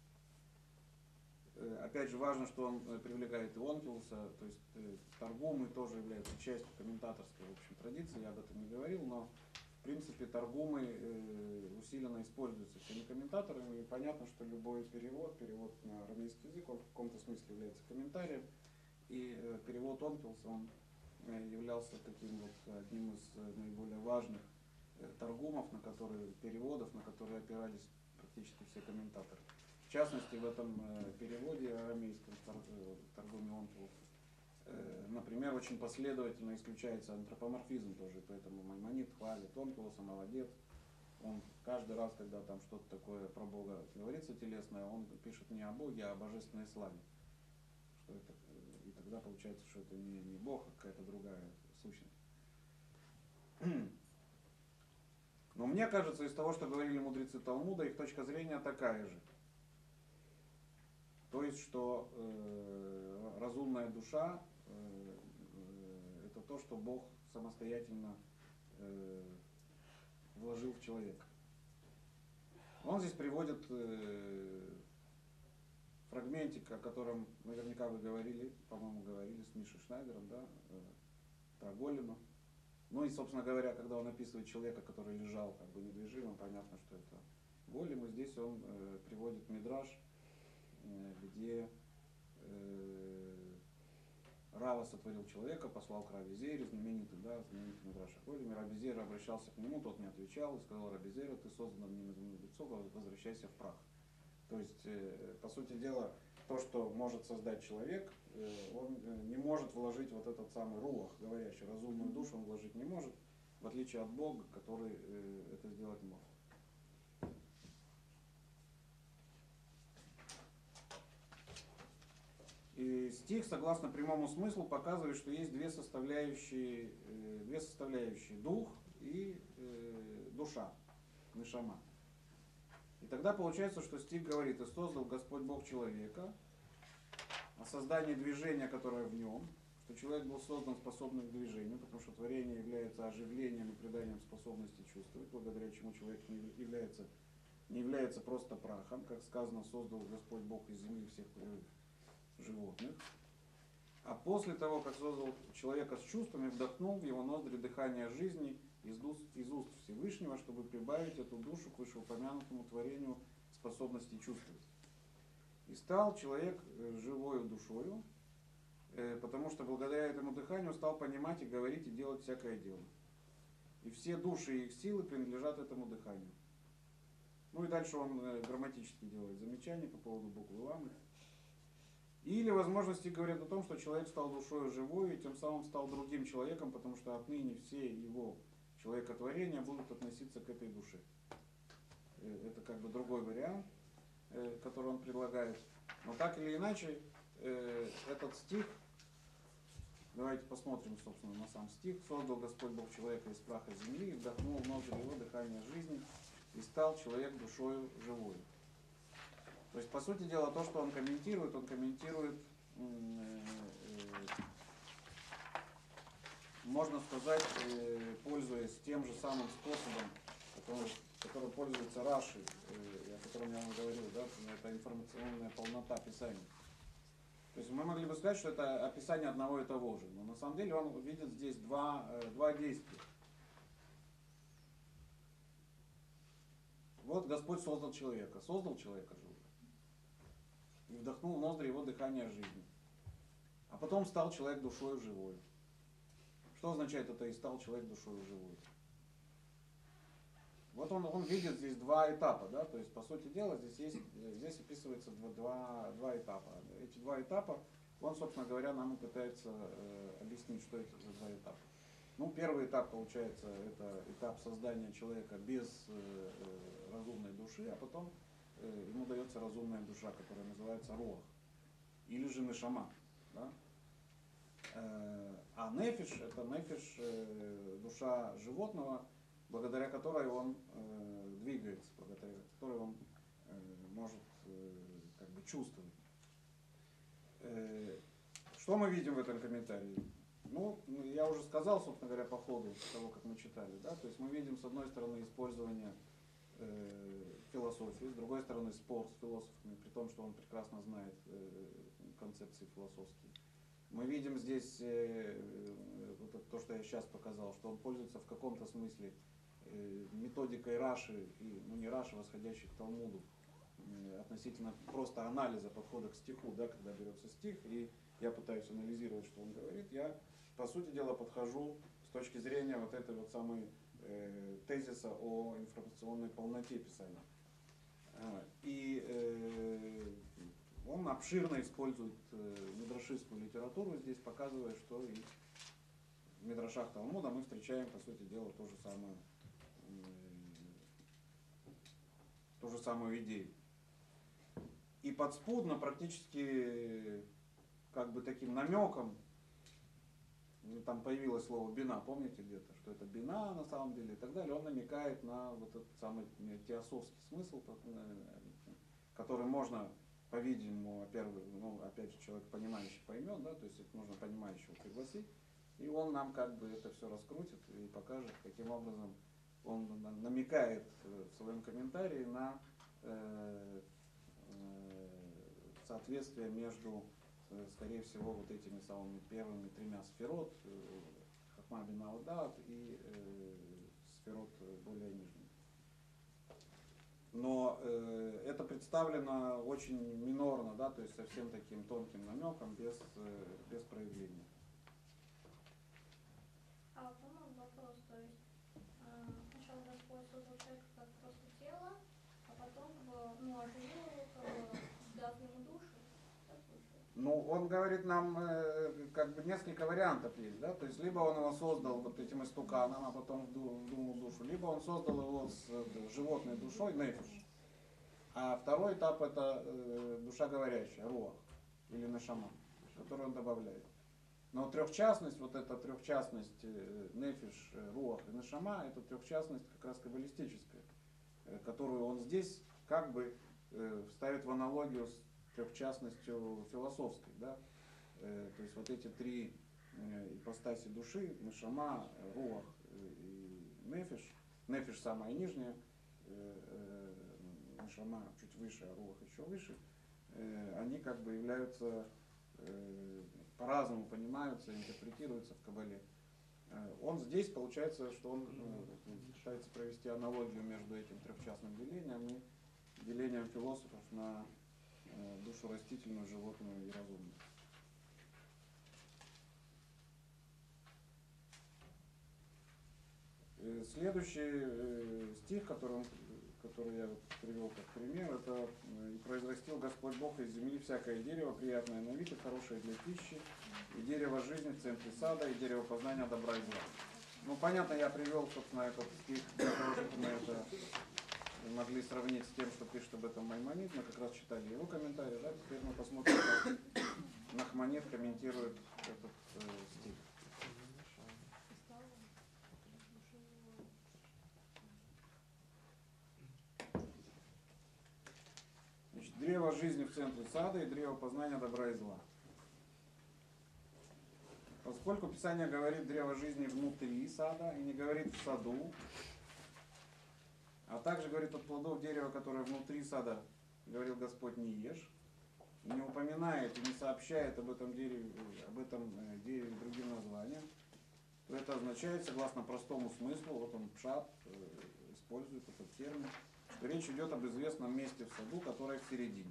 Опять же, важно, что он привлекает и Онкилуса, то есть Таргумы тоже являются частью комментаторской, в общем, традиции, я об этом не говорил, но в принципе Таргумы усиленно используются всеми комментаторами, и понятно, что любой перевод, перевод на арамейский язык, он в каком-то смысле является комментарием, и перевод Онкилуса, он являлся таким вот одним из наиболее важных таргумов, на которые, переводов, на которые опирались практически все комментаторы. В частности, в этом переводе арамейском Таргуме Онкилуса, например, очень последовательно исключается антропоморфизм тоже, поэтому Маймонид хвалит Онкилуса, молодец. Он каждый раз, когда там что-то такое про Бога говорится телесное, он пишет не о Боге, а о божественной славе. Что это, и тогда получается, что это не, не Бог, а какая-то другая сущность. Но мне кажется, из того, что говорили мудрецы Талмуда, их точка зрения такая же. То есть, что э, разумная душа э, э, это то, что Бог самостоятельно э, вложил в человека. Он здесь приводит э, фрагментик, о котором наверняка вы говорили, по-моему, говорили с Мишей Шнайдером, да, э, про голема. Ну и, собственно говоря, когда он описывает человека, который лежал как бы недвижимым, понятно, что это голем. И здесь он э, приводит мидраш, э, где э, Рава сотворил человека, послал к Раби Зейру, знаменитый, да, знаменитый мидраш о големе. Раби Зейр обращался к нему, тот не отвечал и сказал: Раби Зейр, ты создан одним из мудрецов, возвращайся в прах. То есть, э, по сути дела, то, что может создать человек, он не может вложить вот этот самый руах, говорящий, разумную душу он вложить не может, в отличие от Бога, который это сделать может. И стих, согласно прямому смыслу, показывает, что есть две составляющие, две составляющие дух и душа, нешама. И тогда получается, что стих говорит: и создал Господь Бог человека, о создании движения, которое в нем, что человек был создан способным к движению, потому что творение является оживлением и приданием способности чувствовать, благодаря чему человек не является, не является просто прахом, как сказано, создал Господь Бог из земли всех животных. А после того, как создал человека с чувствами, вдохнул в его ноздри дыхание жизни из уст, из уст Всевышнего, чтобы прибавить эту душу к вышеупомянутому творению способности чувствовать. И стал человек живою душою, потому что благодаря этому дыханию стал понимать и говорить и делать всякое дело. И все души и их силы принадлежат этому дыханию. Ну и дальше он грамматически делает замечания по поводу буквы ламы. Или возможности говорят о том, что человек стал душою живой и тем самым стал другим человеком, потому что отныне все его человекотворения будут относиться к этой душе. Это как бы другой вариант, который он предлагает. Но так или иначе, этот стих, давайте посмотрим, собственно, на сам стих. Создал Господь Бог человека из праха земли, и вдохнул в ноздри его дыхание жизни, и стал человек душою живой. То есть, по сути дела, то, что он комментирует, он комментирует, можно сказать, пользуясь тем же самым способом, который, который пользуется Раши, о котором я вам говорил, да, это информационная полнота Писания. То есть мы могли бы сказать, что это описание одного и того же. Но на самом деле он видит здесь два, два действия. Вот Господь создал человека. Создал человека живого. И вдохнул в ноздри его дыхание жизни. А потом стал человек душою живой. Что означает это «и стал человек душою живой»? Вот он, он видит здесь два этапа, да, то есть по сути дела здесь, есть, здесь описывается два, два, два этапа. Эти два этапа, он, собственно говоря, нам и пытается э, объяснить, что это за два этапа. Ну, первый этап, получается, это этап создания человека без э, э, разумной души, а потом э, ему дается разумная душа, которая называется руах, или же нешама. Да? Э, а нефиш, это нефиш, э, душа животного, благодаря которой он э, двигается, благодаря которой он э, может э, как бы чувствовать. Э, что мы видим в этом комментарии? Ну, я уже сказал, собственно говоря, по ходу того, как мы читали. Да? То есть мы видим, с одной стороны, использование э, философии, с другой стороны, спор с философами, при том, что он прекрасно знает э, концепции философские. Мы видим здесь э, э, вот это, то, что я сейчас показал, что он пользуется в каком-то смысле э, методикой Раши, и, ну не Раши, восходящей к Талмуду, э, относительно просто анализа подхода к стиху, да, когда берется стих, и я пытаюсь анализировать, что он говорит, я, по сути дела, подхожу с точки зрения вот этой вот самой э, тезиса о информационной полноте писания. И э, он обширно использует э, мидрашистскую литературу здесь, показывая, что и в мидрашах Талмуда мы встречаем, по сути дела, ту же самую, э, ту же самую идею. И подспудно, практически как бы таким намеком, там появилось слово бина, помните где-то, что это бина на самом деле и так далее, он намекает на вот этот самый теософский смысл, который можно, по-видимому, во-первых, ну, опять же, человек понимающий поймет, да, то есть это нужно понимающего пригласить, и он нам как бы это все раскрутит и покажет, каким образом он намекает в своем комментарии на э, э, соответствие между, скорее всего, вот этими самыми первыми тремя сферот, Хахма бина удат и э, сферот более нижних. Но э, это представлено очень минорно, да, то есть совсем таким тонким намеком, без, э, без проявления. А по-моему вопрос, то есть э, сначала Господь создал человека как просто тело, а потом ну, оживил его, дав ему душу. Ну, он говорит нам, э, как бы несколько вариантов есть, да, то есть либо он его создал вот этим истуканом, а потом вдунул душу, либо он создал его с э, животной душой, нефиш. А второй этап это э, душа говорящая, руах, или нешама, которую он добавляет. Но трехчастность, вот эта трехчастность э, нефиш, руах и нешама, это трехчастность как раз каббалистическая, э, которую он здесь как бы э, ставит в аналогию с трехчастностью философской, да, э, то есть вот эти три э, ипостаси души, нешама, руах и нефиш, нефиш самая нижняя, э, э, нешама чуть выше, а руах еще выше, э, они как бы являются, э, по-разному понимаются, интерпретируются в Кабале. Э, он здесь, получается, что он э, пытается провести аналогию между этим трехчастным делением и делением философов на душу растительную, животную и разумную. Следующий стих, который, он, который я привел как пример, это «И произрастил Господь Бог из земли всякое дерево, приятное на вид и хорошее для пищи, и дерево жизни в центре сада, и дерево познания добра и зла». Ну, понятно, я привел, собственно, этот стих для того, чтобы мы это могли сравнить с тем, что пишет об этом Маймонид. Мы как раз читали его комментарий, да? Теперь мы посмотрим, как Нахманид комментирует этот э, стих. Значит, древо жизни в центре сада и древо познания добра и зла. Поскольку Писание говорит древо жизни внутри сада и не говорит в саду, а также говорит от плодов дерева, которое внутри сада, говорил Господь, не ешь, не упоминает и не сообщает об этом дереве, об этом дереве другим названием, то это означает, согласно простому смыслу, вот он Пшат использует этот термин, что речь идет об известном месте в саду, которое в середине.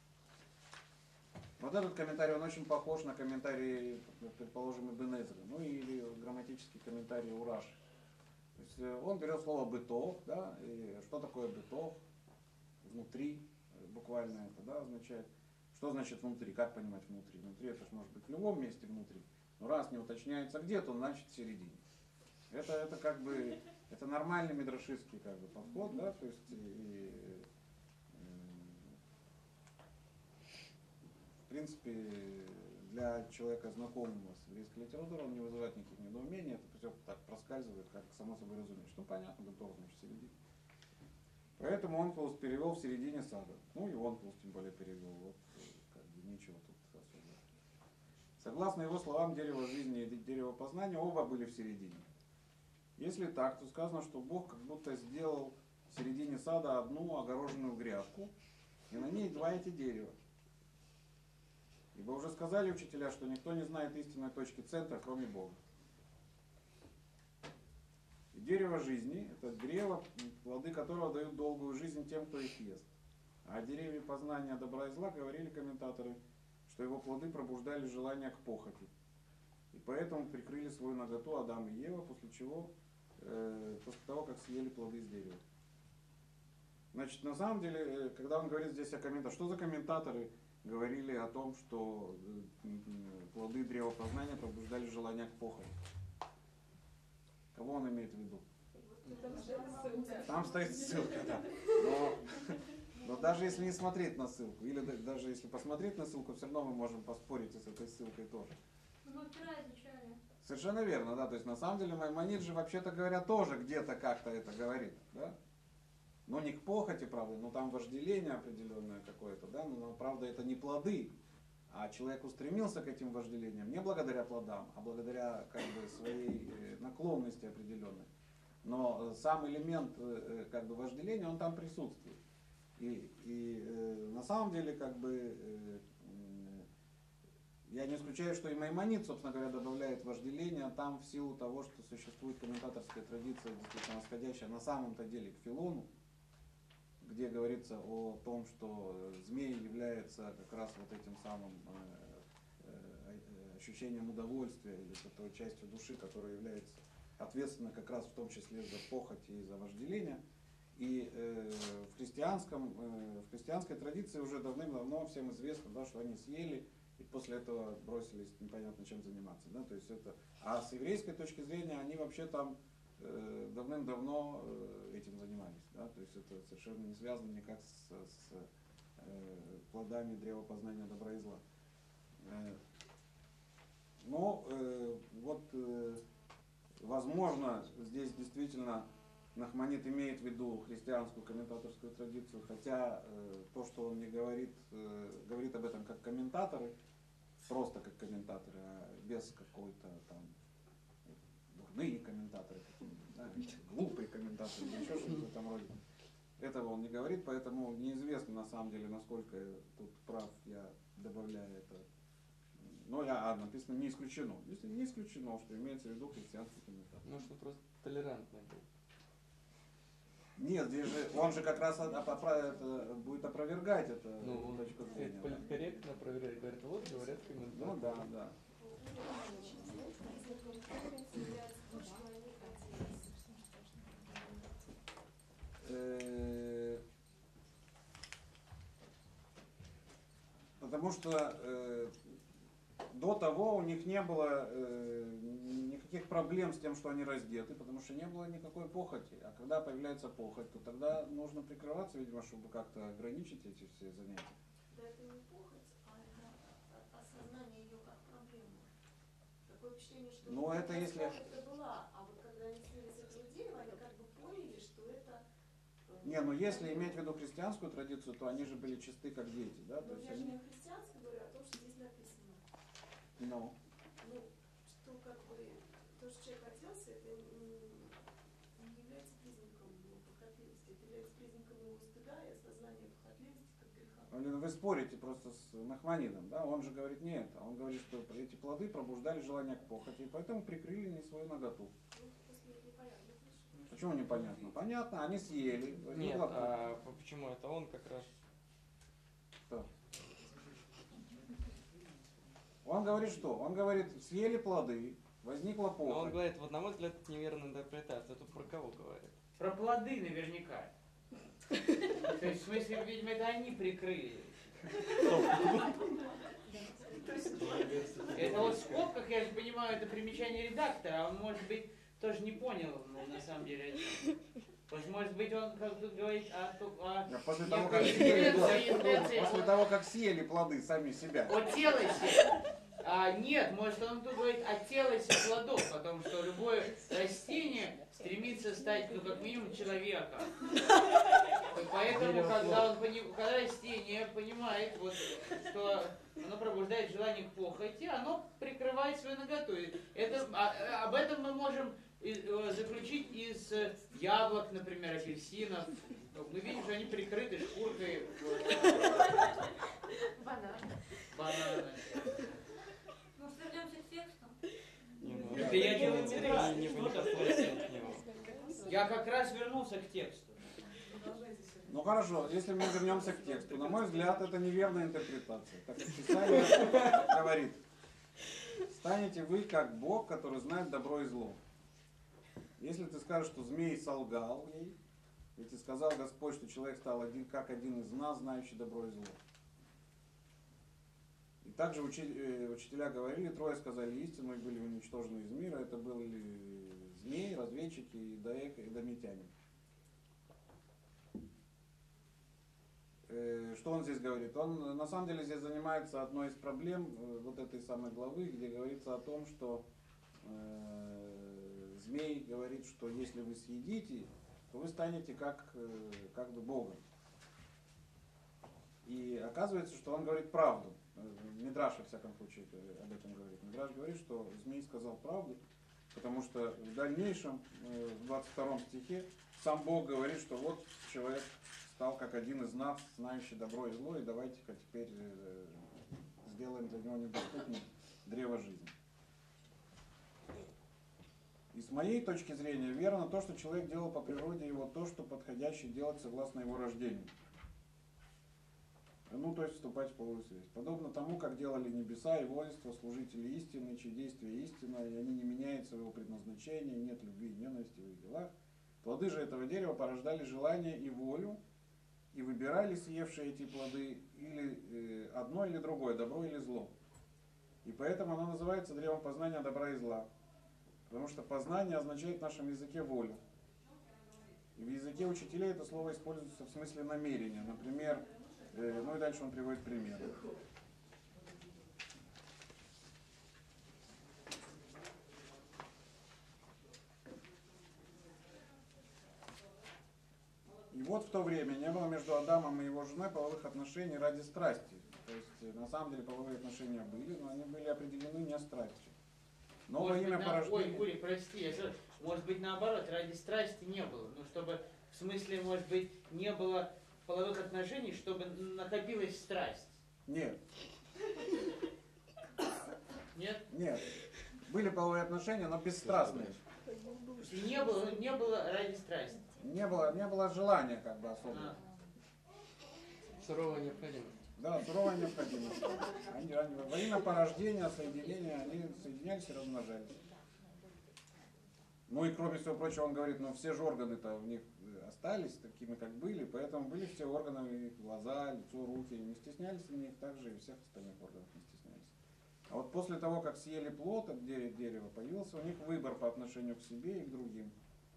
Вот этот комментарий, он очень похож на комментарий, предположим, Ибн Эзры, ну или грамматический комментарий у Раши. То есть он берет слово бытов, да, и что такое бытов? Внутри, буквально это, да, означает. Что значит внутри? Как понимать внутри? Внутри это же может быть в любом месте внутри. Но раз не уточняется где, то значит в середине. Это, это как бы, это нормальный мидрашистский как бы подход, да, то есть и, в принципе, для человека, знакомого с еврейской литературой, он не вызывает никаких недоумений, это все так проскальзывает, как само собой разумеется. Ну, понятно, бытов, значит, в середине. Поэтому Онкулус перевел в середине сада. Ну и Онкулус тем более перевел. Вот, как бы, ничего тут особо. Согласно его словам, дерево жизни и дерево познания оба были в середине. Если так, то сказано, что Бог как будто сделал в середине сада одну огороженную грядку, и на ней два эти дерева. Ибо уже сказали учителя, что никто не знает истинной точки центра, кроме Бога. И дерево жизни – это древо, плоды которого дают долгую жизнь тем, кто их ест. А о дереве познания добра и зла говорили комментаторы, что его плоды пробуждали желание к похоти. И поэтому прикрыли свою наготу Адам и Ева, после чего, э, после того, как съели плоды с дерева. Значит, на самом деле, когда он говорит здесь о комментаторах, что за комментаторы говорили о том, что плоды древа познания пробуждали желание к похоти? Кого он имеет в виду? Там стоит ссылка, да. Но, но даже если не смотреть на ссылку, или даже если посмотреть на ссылку, все равно мы можем поспорить с этой ссылкой тоже. Мы вчера изучали. Совершенно верно, да. То есть на самом деле Маймонид же, вообще-то говоря, тоже где-то как-то это говорит, да. Но не к похоти, правда, но там вожделение определенное какое-то, да, но правда это не плоды, а человек устремился к этим вожделениям не благодаря плодам, а благодаря как бы своей наклонности определенной. Но сам элемент как бы вожделения, он там присутствует. И, и э, на самом деле как бы э, я не исключаю, что и Маймонид, собственно говоря, добавляет вожделение там в силу того, что существует комментаторская традиция, действительно восходящая на самом-то деле к Филону, где говорится о том, что змей является как раз вот этим самым э, э, ощущением удовольствия или той частью души, которая является ответственна как раз в том числе за похоть и за вожделение. И э, в, христианском, э, в христианской традиции уже давным-давно всем известно, да, что они съели и после этого бросились непонятно чем заниматься. Да? То есть это, а с еврейской точки зрения они вообще там э, давным-давно э, этим занимались. Да? То есть это совершенно не связано никак с, с э, плодами древа познания добра и зла. Э, но э, вот э, возможно здесь действительно Нахманит имеет в виду христианскую комментаторскую традицию, хотя э, то, что он не говорит, э, говорит об этом как комментаторы, просто как комментаторы, а без какой-то там дурные комментаторы, да, глупые комментаторы, или еще что-то в этом роде. Этого он не говорит, поэтому неизвестно на самом деле, насколько тут прав я добавляю это. Но я, а, написано не исключено. Если не исключено, что имеется в виду христианский комментатор. Может, он просто толерантный был. Нет, здесь же он же как раз это, будет опровергать это, ну, эту точку зрения. Политкорректно проверяет, говорит, вот говорят комментаторы. Ну да, да. Потому что э, до того у них не было э, никаких проблем с тем, что они раздеты, потому что не было никакой похоти. А когда появляется похоть, то тогда нужно прикрываться, видимо, чтобы как-то ограничить эти все занятия. Да это не похоть, а это осознание ее как проблему. Такое впечатление, что ну, это если... это была, а вот когда они слили с этого дерева, они как бы поняли, что это... Не, ну если иметь в виду христианскую традицию, то они же были чисты как дети, да? Но то есть я же они... не о христианской говорю, а о том, что здесь написано. Ну. Ну, что как бы то, что человек оделся, это не, не является признаком его похотливости, это является признаком его стыда и осознания похотливости как греха. вы спорите просто с Нахманидом, да? Он же говорит не это. Он говорит, что эти плоды пробуждали желание к похоти, и поэтому прикрыли не свою наготу. Почему непонятно? Понятно, они съели. Нет, возникла похоть. а по- почему это он как раз? Что? Он говорит что? Он говорит, съели плоды, возникла Но он похоть. говорит, вот на мой взгляд, это неверная интерпретация. Тут про кого говорит? Про плоды наверняка. То есть, в смысле, видимо, это они прикрыли. Это вот в скобках, я же понимаю, это примечание редактора, а он, может быть, тоже не понял, ну, на самом деле. То есть, может быть, он как тут говорит о, о А После того, как некой съели интенции, плоды, интенции, после о- того, как съели плоды сами себя. о телосе. А, нет, может, он тут говорит о телосе плодов, потому что любое растение стремится стать, ну, как минимум, человеком. И поэтому, Дерево когда, он, пони- когда растение понимает, вот, что оно пробуждает желание к похоти, оно прикрывает свою наготу. И это, а- об этом мы можем и- э, заключить из э, яблок, например, апельсинов. Мы видим, что они прикрыты шкуркой вот, Банан. банана. Ну, вернемся к тексту. Не, ну, Это я делаю не- метро. не, не прикасайся к нему. Я как раз вернулся к тексту. Ну хорошо, если мы вернемся к тексту, на мой взгляд, это неверная интерпретация. Так как Писание говорит, станете вы как Бог, который знает добро и зло. Если ты скажешь, что змей солгал ей, ведь и сказал Господь, что человек стал один, как один из нас, знающий добро и зло. И также учи- э, учителя говорили, трое сказали истину и были уничтожены из мира. Это были змеи, разведчики, идаек и домитяне. Э, Что он здесь говорит? Он на самом деле здесь занимается одной из проблем э, вот этой самой главы, где говорится о том, что э, змей говорит, что если вы съедите, то вы станете как, э, как бы Богом. И оказывается, что он говорит правду. Э, Мидраш, во всяком случае, э, об этом говорит. Мидраш говорит, что змей сказал правду, потому что в дальнейшем, э, в двадцать втором стихе, сам Бог говорит, что вот человек стал как один из нас, знающий добро и зло, и давайте-ка теперь э, сделаем для него недоступным древо жизни. И с моей точки зрения верно то, что человек делал по природе его то, что подходящий делать согласно его рождению. Ну, то есть вступать в половую связь. Подобно тому, как делали небеса и воинство, служители истины, чьи действия истина, и они не меняют своего предназначения, нет любви и ненависти в их делах. Плоды же этого дерева порождали желание и волю, и выбирали съевшие эти плоды или э, одно или другое, добро или зло. И поэтому оно называется древом познания добра и зла. Потому что познание означает в нашем языке волю. И в языке учителей это слово используется в смысле намерения. Например, э, ну и дальше он приводит пример. И вот в то время не было между Адамом и его женой половых отношений ради страсти. То есть на самом деле половые отношения были, но они были определены не страстью. Но во Может имя быть, на- порождения... Ой, Гурий, прости, я сразу- может быть, наоборот, ради страсти не было. Ну, чтобы, в смысле, может быть, не было половых отношений, чтобы накопилась страсть. Нет, Нет? нет. Были половые отношения, но бесстрастные. Не было, не было ради страсти. Не было, не было желания как бы особо. А. Суровая необходимость. Да, суровая необходимость. Они, они во имя порождения, соединения, они соединялись и размножались. Ну и кроме всего прочего, он говорит, ну все же органы-то в них остались такими, как были, поэтому были все органы, их глаза, лицо, руки, не стеснялись в них, также и всех остальных органов не стеснялись. А вот после того, как съели плод от де- дерева, появился у них выбор по отношению к себе и к другим.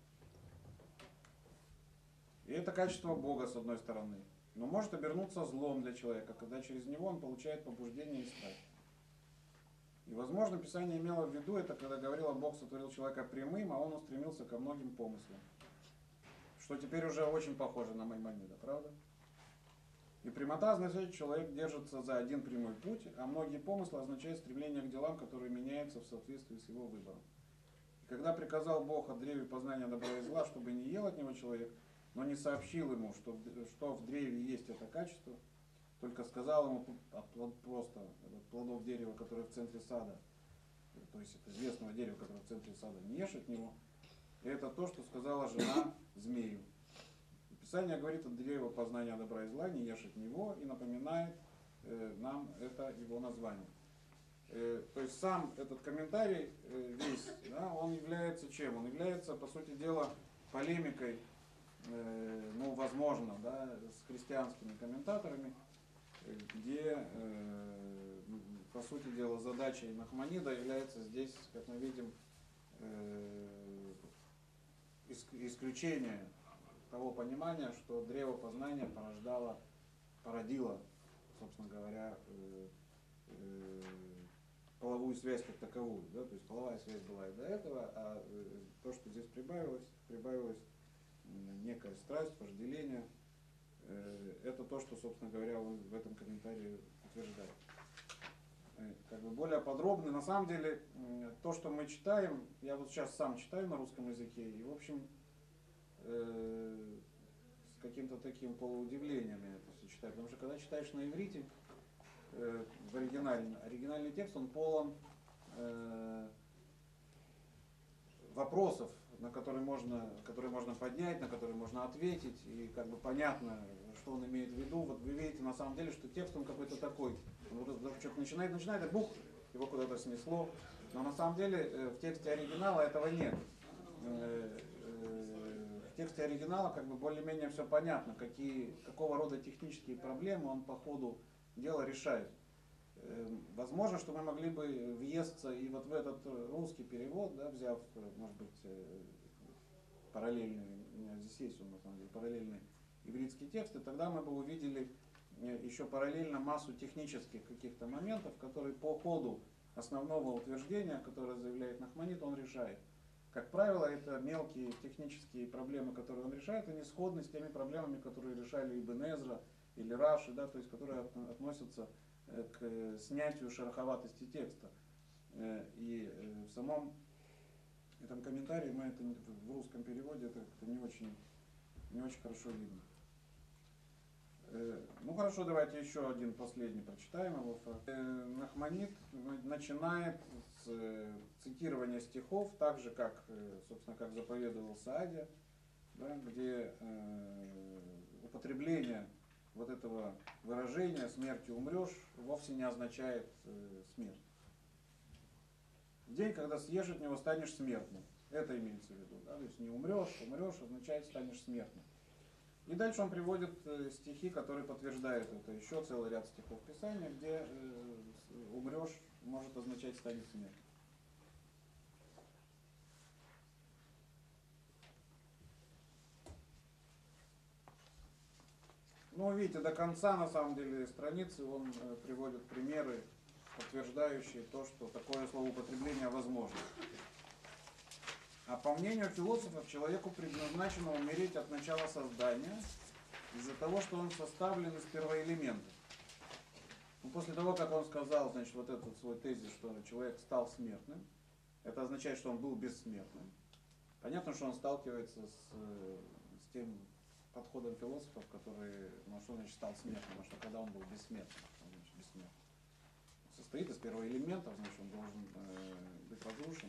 И это качество Бога, с одной стороны. Но может обернуться злом для человека, когда через него он получает побуждение и страсть. И, возможно, Писание имело в виду это, когда говорило, Бог сотворил человека прямым, а он устремился ко многим помыслам. Что теперь уже очень похоже на Маймонида, правда? И прямота означает, что человек держится за один прямой путь, а многие помыслы означают стремление к делам, которые меняются в соответствии с его выбором. И когда приказал Бог от древе познания добра и зла, чтобы не ел от него человек, но не сообщил ему, что, что в древе есть это качество, только сказал ему просто плодов дерева, которое в центре сада, то есть это известного дерева, которое в центре сада, не ешь от него. И это то, что сказала жена змею. И Писание говорит от дерева познания добра и зла, не ешь от него, и напоминает э, нам это его название. Э, то есть сам этот комментарий э, весь, да, он является чем? Он является, по сути дела, полемикой, э, ну, возможно, да, с христианскими комментаторами, э, где, э, по сути дела, задачей Нахманида является здесь, как мы видим, э, исключение того понимания, что древо познания порождало, породило, собственно говоря, э, э, половую связь как таковую. Да? То есть половая связь была и до этого, а э, то, что здесь прибавилось, прибавилось некая страсть, вожделение. Э, это то, что, собственно говоря, он в этом комментарии утверждает. Э, как бы более подробно, на самом деле, э, то, что мы читаем, я вот сейчас сам читаю на русском языке, и, в общем, э, с каким-то таким полуудивлением я это все читаю. Потому что когда читаешь на иврите, э, в оригинале, оригинальный текст, он полон э, вопросов, на которые можно, которые можно поднять, на которые можно ответить, и как бы понятно, что он имеет в виду. Вот вы видите на самом деле, что текст он какой-то такой. Он вдруг что-то начинает, начинает, и бух, его куда-то снесло. Но на самом деле э, в тексте оригинала этого нет. Э, э, в тексте оригинала как бы более-менее все понятно, какие, какого рода технические проблемы он по ходу дела решает. Возможно, что мы могли бы въесться и вот в этот русский перевод, да, взяв, может быть, параллельный, у меня здесь есть он на самом деле, параллельный ивритский текст, и тогда мы бы увидели еще параллельно массу технических каких-то моментов, которые по ходу основного утверждения, которое заявляет Нахманид, он решает. Как правило, это мелкие технические проблемы, которые он решает, они сходны с теми проблемами, которые решали Ибн Эзра или Раши, да, то есть которые относятся к снятию шероховатости текста. И в самом этом комментарии мы это в русском переводе это как-то не очень, не очень хорошо видно. Ну хорошо, давайте еще один последний прочитаем его. Нахманид начинает с цитирования стихов, так же как, собственно, как заповедовал Саадия, да, где э, употребление вот этого выражения «смертью умрешь» вовсе не означает э, смерть. День, когда съешь от него, станешь смертным. Это имеется в виду. Да? То есть не умрешь, умрешь означает станешь смертным. И дальше он приводит э, стихи, которые подтверждают это. Еще целый ряд стихов Писания, где э, умрешь может означать станет смертным. Ну, видите, до конца, на самом деле, страницы он э, приводит примеры, подтверждающие то, что такое словоупотребление возможно. А по мнению философов, человеку предназначено умереть от начала создания из-за того, что он составлен из первоэлементов. Ну, после того, как он сказал, значит, вот этот свой тезис, что человек стал смертным, это означает, что он был бессмертным. Понятно, что он сталкивается с, с тем подходом философов, которые, ну что значит стал смертным, а что когда он был бессмертным, что значит бессмертным. Состоит из первоэлементов, значит он должен э, быть разрушен.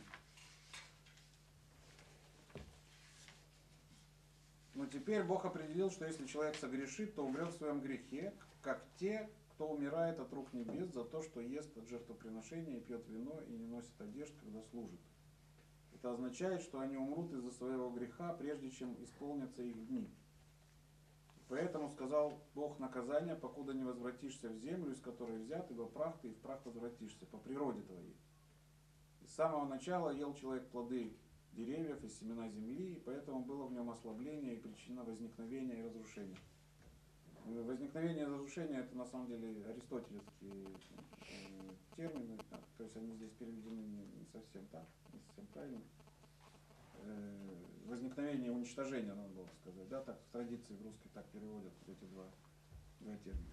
Но теперь Бог определил, что если человек согрешит, то умрет в своем грехе, как те, кто умирает от рук небес за то, что ест от жертвоприношения и пьет вино и не носит одежд, когда служит. Это означает, что они умрут из-за своего греха, прежде чем исполнятся их дни. Поэтому сказал Бог наказание, покуда не возвратишься в землю, из которой взят, ибо прах ты и в прах возвратишься, по природе твоей. И с самого начала ел человек плоды деревьев и семена земли, и поэтому было в нем ослабление и причина возникновения и разрушения. Возникновение и разрушение это на самом деле аристотелевские э, термины, да, то есть они здесь переведены не, не совсем так, не совсем правильно. Э, возникновение и уничтожение, надо было сказать, да, так в традиции в русской так переводят эти два, два термина.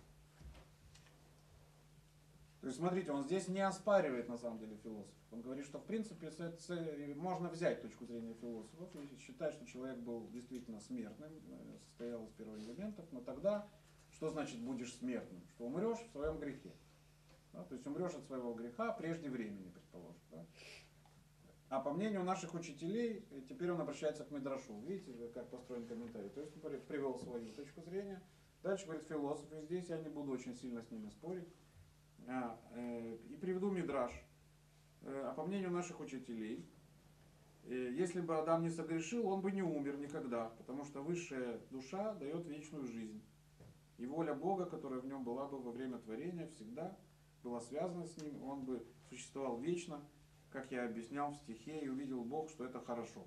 То есть, смотрите, он здесь не оспаривает на самом деле философов. Он говорит, что в принципе с, с, можно взять точку зрения философов и считать, что человек был действительно смертным, состоял из первоэлементов, но тогда, Что значит будешь смертным? Что умрешь в своем грехе. Да? То есть умрешь от своего греха прежде времени, предположим. Да? А по мнению наших учителей, теперь он обращается к Мидрашу. Видите, как построен комментарий? То есть он привел свою точку зрения. Дальше говорит философы, здесь я не буду очень сильно с ними спорить. А, э, и приведу Мидраш. Э, а по мнению наших учителей, э, если бы Адам не согрешил, он бы не умер никогда, потому что высшая душа дает вечную жизнь. И воля Бога, которая в нем была бы во время творения, всегда была связана с ним, он бы существовал вечно, как я объяснял в стихе, и увидел Бог, что это хорошо.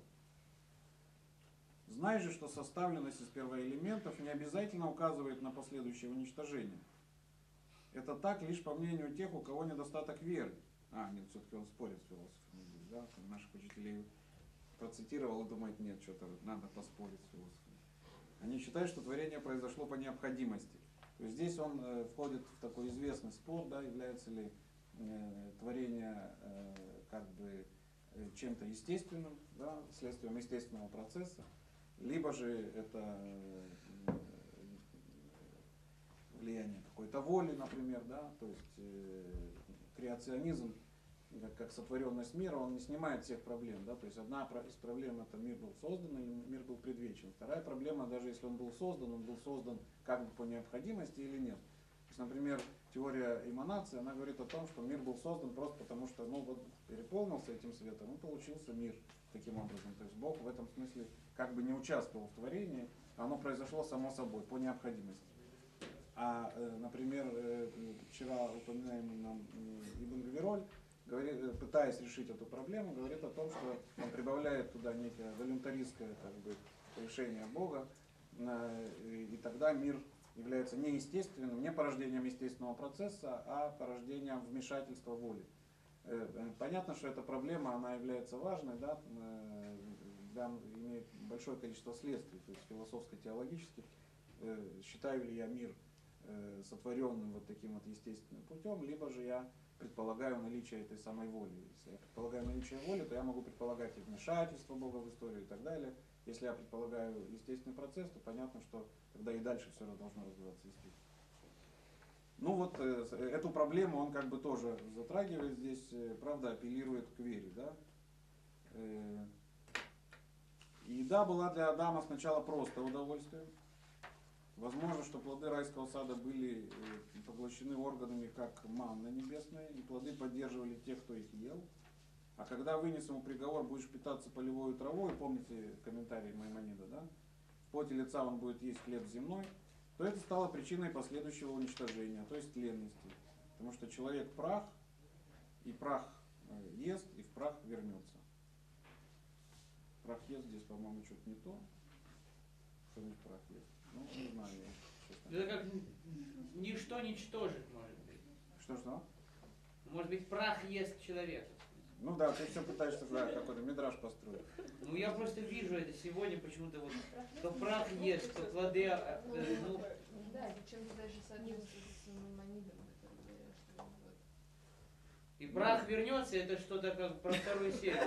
Знай же, что составленность из первоэлементов не обязательно указывает на последующее уничтожение. Это так лишь по мнению тех, у кого недостаток веры. А, нет, все-таки он спорит с философами здесь, да, наших учителей процитировал и думает, нет, что-то надо поспорить с философами. Они считают, что творение произошло по необходимости. То есть здесь он э, входит в такой известный спор, да, является ли э, творение э, как бы э, чем-то естественным, да, следствием естественного процесса, либо же это э, влияние какой-то воли, например, да, то есть э, креационизм, как, как сотворенность мира, он не снимает всех проблем, да, то есть одна из проблем это мир был создан и мир был предвечен. Вторая проблема, даже если он был создан, он был создан как бы по необходимости или нет. То есть, например, теория эманации, она говорит о том, что мир был создан просто потому, что ну, вот, переполнился этим светом и получился мир таким образом. То есть Бог в этом смысле как бы не участвовал в творении, оно произошло само собой, по необходимости. А, например, вчера упоминаемый нам Ибн Гавироль, говорит, пытаясь решить эту проблему, говорит о том, что он прибавляет туда некое волюнтаристское как бы, решение Бога, и тогда мир является не естественным, не порождением естественного процесса, а порождением вмешательства воли. Понятно, что эта проблема, она является важной, да, для, имеет большое количество следствий, то есть философско-теологических. Считаю ли я мир сотворенным вот таким вот естественным путем, либо же я предполагаю наличие этой самой воли. Если я предполагаю наличие воли, то я могу предполагать и вмешательство Бога в историю и так далее. Если я предполагаю естественный процесс, то понятно, что тогда и дальше все должно развиваться естественно. Ну вот э, эту проблему он как бы тоже затрагивает здесь, э, правда, апеллирует к вере. Да? Э, еда была для Адама сначала просто удовольствием. Возможно, что плоды райского сада были поглощены органами, как манна небесная, и плоды поддерживали тех, кто их ел. А когда вынес ему приговор, будешь питаться полевой травой, помните комментарий Маймонида, да? В поте лица он будет есть хлеб земной, то это стало причиной последующего уничтожения, то есть тленности. Потому что человек прах, и прах ест, и в прах вернется. Прах ест здесь, по-моему, что-то не то. Что-нибудь прах ест. Ну, не знаю я, честно. Это как ничто ничтожит, может быть. Что-что? Может быть, прах ест человека. Ну да, ты все пытаешься да, какой-то мидраж построить. Ну я просто вижу это сегодня почему-то вот, то прах ест, то плоды, э, ну... Да, это чем-то даже соответствует с Маймонидом, который говорил, что вот. И прах вернется, это что-то как про вторую серию.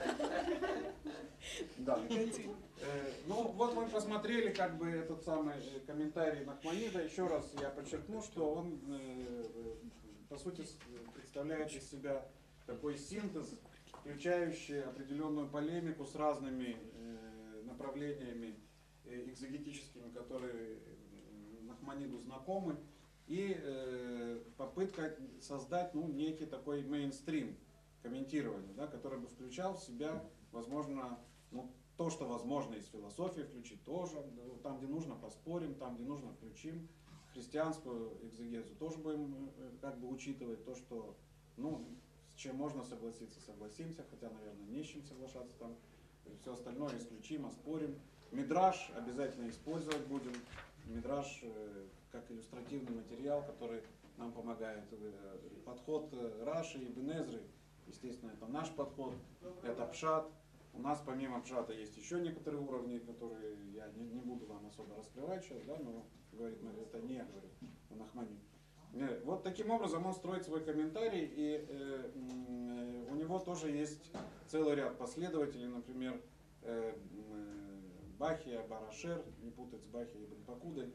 Да. Э, ну вот мы посмотрели как бы этот самый комментарий Нахманида. Еще раз я подчеркну, что он э, по сути представляет из себя такой синтез, включающий определенную полемику с разными э, направлениями э, экзегетическими, которые Нахманиду знакомы, и э, попытка создать ну, некий такой мейнстрим комментирования, да, который бы включал в себя, возможно, ну, то, что возможно из философии включить тоже, там, где нужно, поспорим, там, где нужно, включим. Христианскую экзегезу тоже будем как бы учитывать то, что, ну, с чем можно согласиться, согласимся, хотя, наверное, не с чем соглашаться там. Все остальное исключим, оспорим. Мидраш обязательно использовать будем. Мидраш как иллюстративный материал, который нам помогает. Подход Раши и Ибн Эзры, естественно, это наш подход, это пшат. У нас помимо пшата есть еще некоторые уровни, которые я не, не буду вам особо раскрывать сейчас, да, но говорит, это не говорит Нахмани. Вот таким образом он строит свой комментарий, и э, э, у него тоже есть целый ряд последователей, например, э, э, Бахия, Барашер, не путать с Бахией и Ибн Пакудой.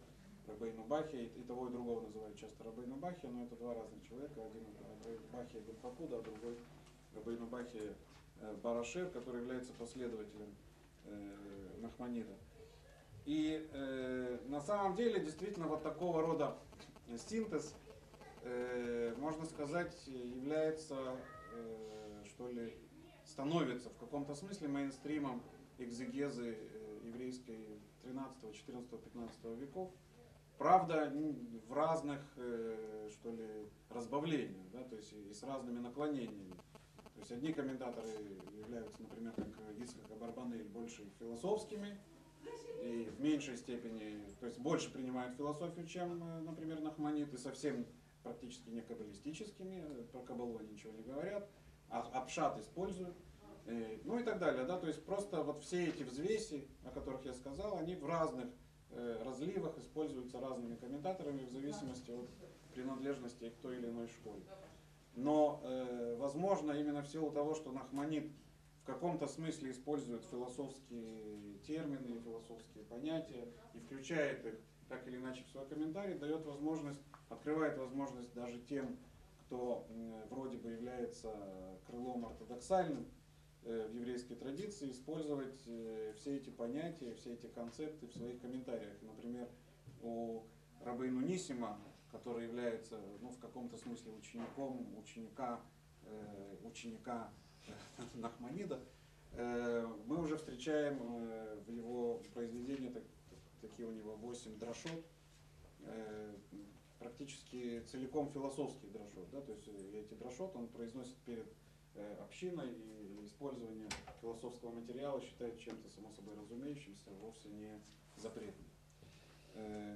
Рабейну Бахия, и того и другого называют часто Рабейну Бахия, но это два разных человека. Один это Рабейну Бахия бен Пакуда, а другой Рабейну Бахия Барашер, который является последователем э, Нахманида. И э, на самом деле действительно вот такого рода синтез, э, можно сказать, является, э, что ли, становится в каком-то смысле мейнстримом экзегезы э, еврейской тринадцатого, четырнадцатого, пятнадцатого веков. Правда, в разных, э, что ли, разбавлениях, да, то есть и с разными наклонениями. То есть одни комментаторы являются, например, как Ицхак Абарбанель, больше философскими, и в меньшей степени, то есть больше принимают философию, чем, например, Нахманид, и совсем практически не каббалистическими, про каббалу они ничего не говорят, а апшат используют, и, ну и так далее, да, то есть просто вот все эти взвеси, о которых я сказал, они в разных э, разливах используются разными комментаторами в зависимости от принадлежности к той или иной школе. Но, э, возможно, именно в силу того, что Нахманид в каком-то смысле использует философские термины, философские понятия и включает их так или иначе в свой комментарий, дает возможность, открывает возможность даже тем, кто э, вроде бы является крылом ортодоксальным э, в еврейской традиции, использовать э, все эти понятия, все эти концепты в своих комментариях. Например, у Рабейну Нисима, который является, ну, в каком-то смысле учеником, ученика, э, ученика э, Нахманида, э, мы уже встречаем э, в его произведении так, такие у него восемь дрошот, э, практически целиком философских дрошот, да, то есть эти дрошот он произносит перед э, общиной, и использование философского материала считает чем-то само собой разумеющимся, вовсе не запретным. Э,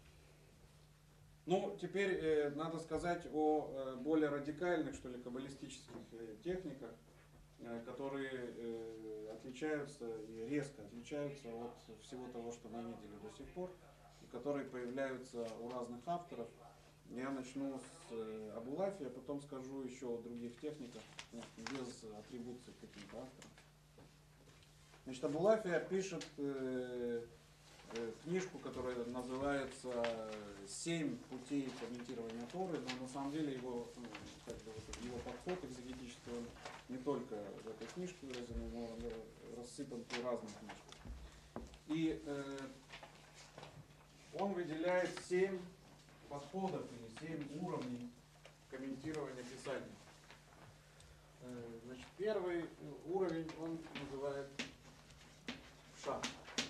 Ну, теперь э, надо сказать о э, более радикальных, что ли, каббалистических э, техниках, э, которые э, отличаются и резко отличаются от всего того, что мы видели до сих пор, и которые появляются у разных авторов. Я начну с э, Абулафи, а потом скажу еще о других техниках, ну, без атрибуции к каким-то авторам. Значит, Абулафия пишет э, книжку, которая называется «Семь путей комментирования Торы», но на самом деле его, как бы, его подход экзегетический, он не только в этой книжке выразен, но он рассыпан по разным книжкам. И э, он выделяет семь подходов или семь уровней комментирования Писания. Э, значит, первый уровень он называет пшат.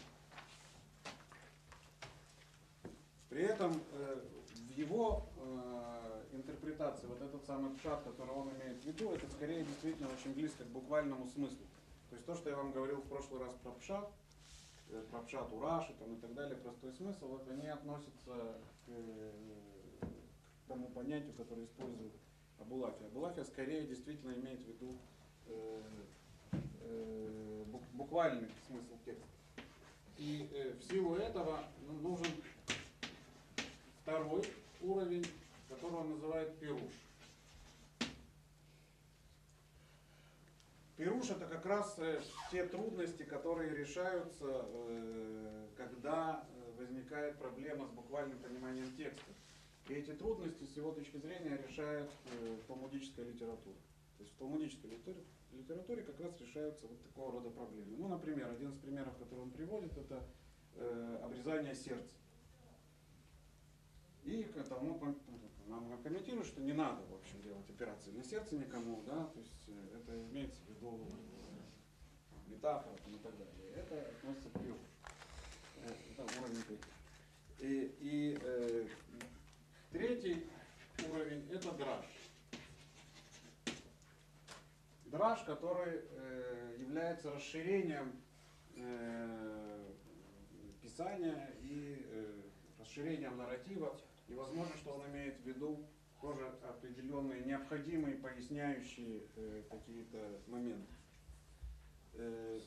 При этом э, в его э, интерпретации вот этот самый пшат, который он имеет в виду, это скорее действительно очень близко к буквальному смыслу. То есть то, что я вам говорил в прошлый раз про пшат, э, про пшат у Раши там, и так далее, простой смысл, вот они относятся к, э, к тому понятию, которое использует Абулафия. Абулафия скорее действительно имеет в виду э, э, буквальный смысл текста. И э, в силу этого ну, нужен второй уровень, который он называет пируш. Пируш — это как раз э, те трудности, которые решаются, э, когда возникает проблема с буквальным пониманием текста. И эти трудности, с его точки зрения, решает э, талмудическая литература. То есть в талмудической литературе, литературе как раз решаются вот такого рода проблемы. Ну, например, один из примеров, который он приводит, это э, обрезание сердца. И Талмуд нам комментирует, что не надо, в общем, делать операции на сердце никому, да, то есть это имеется в виду метафора и так далее. Это относится к пируш. Это уровень третий. И, и э, третий уровень — это драж. Драж, который э, является расширением э, писания и э, расширением нарратива. И возможно, что он имеет в виду тоже определенные необходимые поясняющие э, какие-то моменты. Э,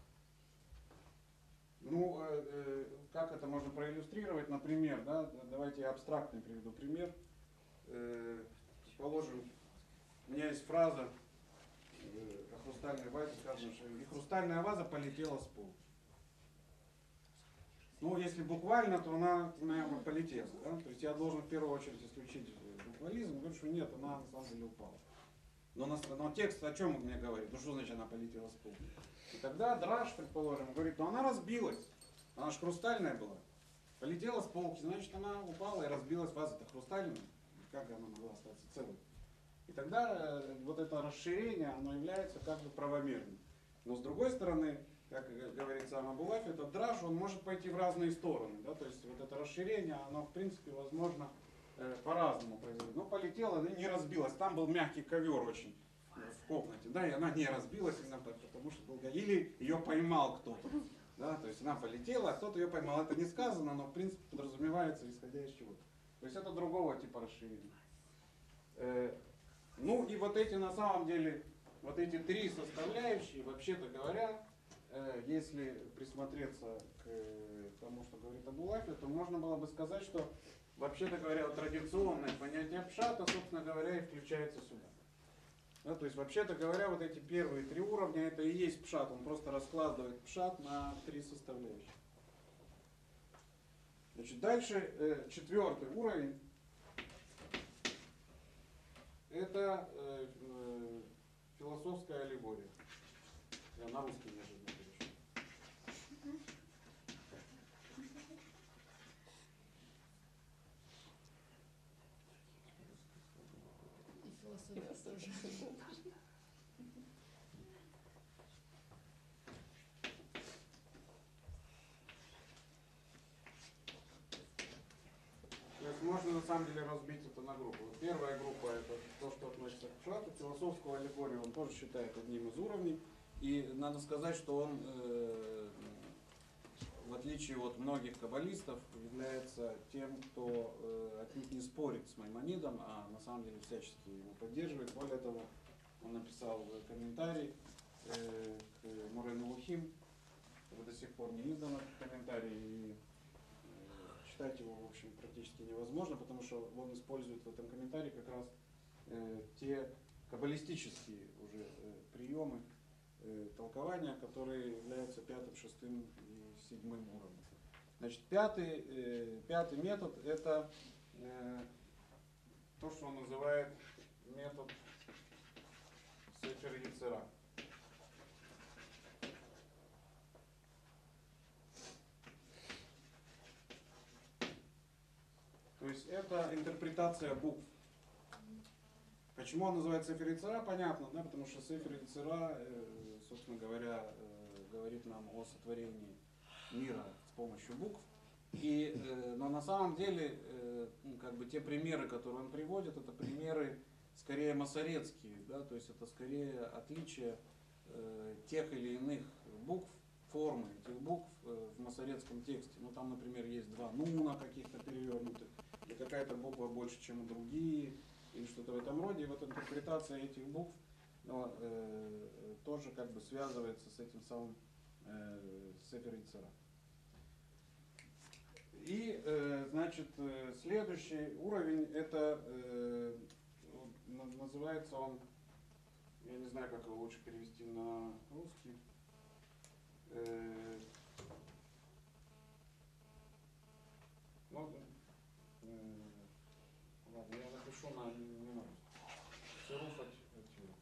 ну, э, э, как это можно проиллюстрировать? Например, да, давайте я абстрактный приведу пример. Э, положим, у меня есть фраза э, о хрустальной вазе, сказано, что и хрустальная ваза полетела с пола. Ну, если буквально, то она, наверное, полетела. Да? То есть я должен в первую очередь исключить буквализм, потому что нет, она на самом деле упала. Но, на, но текст о чем он мне говорит? Ну что значит она полетела с пола? И тогда Драж, предположим, говорит, ну она разбилась. Она же хрустальная была. Полетела с полки, значит она упала и разбилась. Ваза-то хрустальная. Как она могла остаться целой? И тогда э, вот это расширение, оно является как бы правомерным. Но с другой стороны, как говорит сам Абулафи, этот драж, он может пойти в разные стороны. Да? То есть вот это расширение, оно в принципе возможно э, по-разному произойти. Ну полетела, но не разбилась. Там был мягкий ковер очень в комнате, да, и она не разбилась именно так, потому что долго. Или ее поймал кто-то. Да? То есть она полетела, а кто-то ее поймал. Это не сказано, но в принципе подразумевается, исходя из чего-то. То есть это другого типа расширения. Э, ну и вот эти на самом деле, вот эти три составляющие, вообще-то говоря, э, если присмотреться к э, тому, что говорит Абулафи, то можно было бы сказать, что вообще-то говоря, традиционное понятие пшата, собственно говоря, и включается сюда. Да, то есть, вообще-то говоря, вот эти первые три уровня, это и есть пшат. Он просто раскладывает пшат на три составляющие. Значит, дальше э, четвертый уровень. Это э, э, философская аллегория. Я на русский неожиданно перешел. И философия тоже. То есть можно на самом деле разбить это на группы. Вот первая группа это то, что относится к пшату. Философскую аллегорию он тоже считает одним из уровней. И надо сказать, что он, э, в отличие от многих каббалистов, является тем, кто э, отнюдь не спорит с Маймонидом, а на самом деле всячески его поддерживает. Более того, он написал комментарий э, к Морену Лухим, который до сих пор не издан этот комментарий. И читать его, в общем, практически невозможно, потому что он использует в этом комментарии как раз э, те каббалистические уже э, приемы э, толкования, которые являются пятым, шестым и седьмым уровнем. Значит, пятый, э, пятый метод это э, то, что он называет метод Сефер Йецера. То есть это интерпретация букв. Почему он называется Сефер Йецера, понятно, да? Потому что Сефер Йецера, э, собственно говоря, э, говорит нам о сотворении мира с помощью букв. И, э, но на самом деле, э, ну, как бы те примеры, которые он приводит, это примеры скорее масоретские, да? То есть это скорее отличие э, тех или иных букв, формы этих букв э, в масоретском тексте. Ну там, например, есть два нуна каких-то перевернутых, или какая-то буква больше, чем другие, или что-то в этом роде. И вот интерпретация этих букв ну, э, тоже как бы связывается с этим самым э, Сефер Йецера. И, э, значит, э, следующий уровень, это э, называется он, я не знаю, как его лучше перевести на русский. Э, ну, э, ладно, я напишу на, не на русский. Цируф Атиот.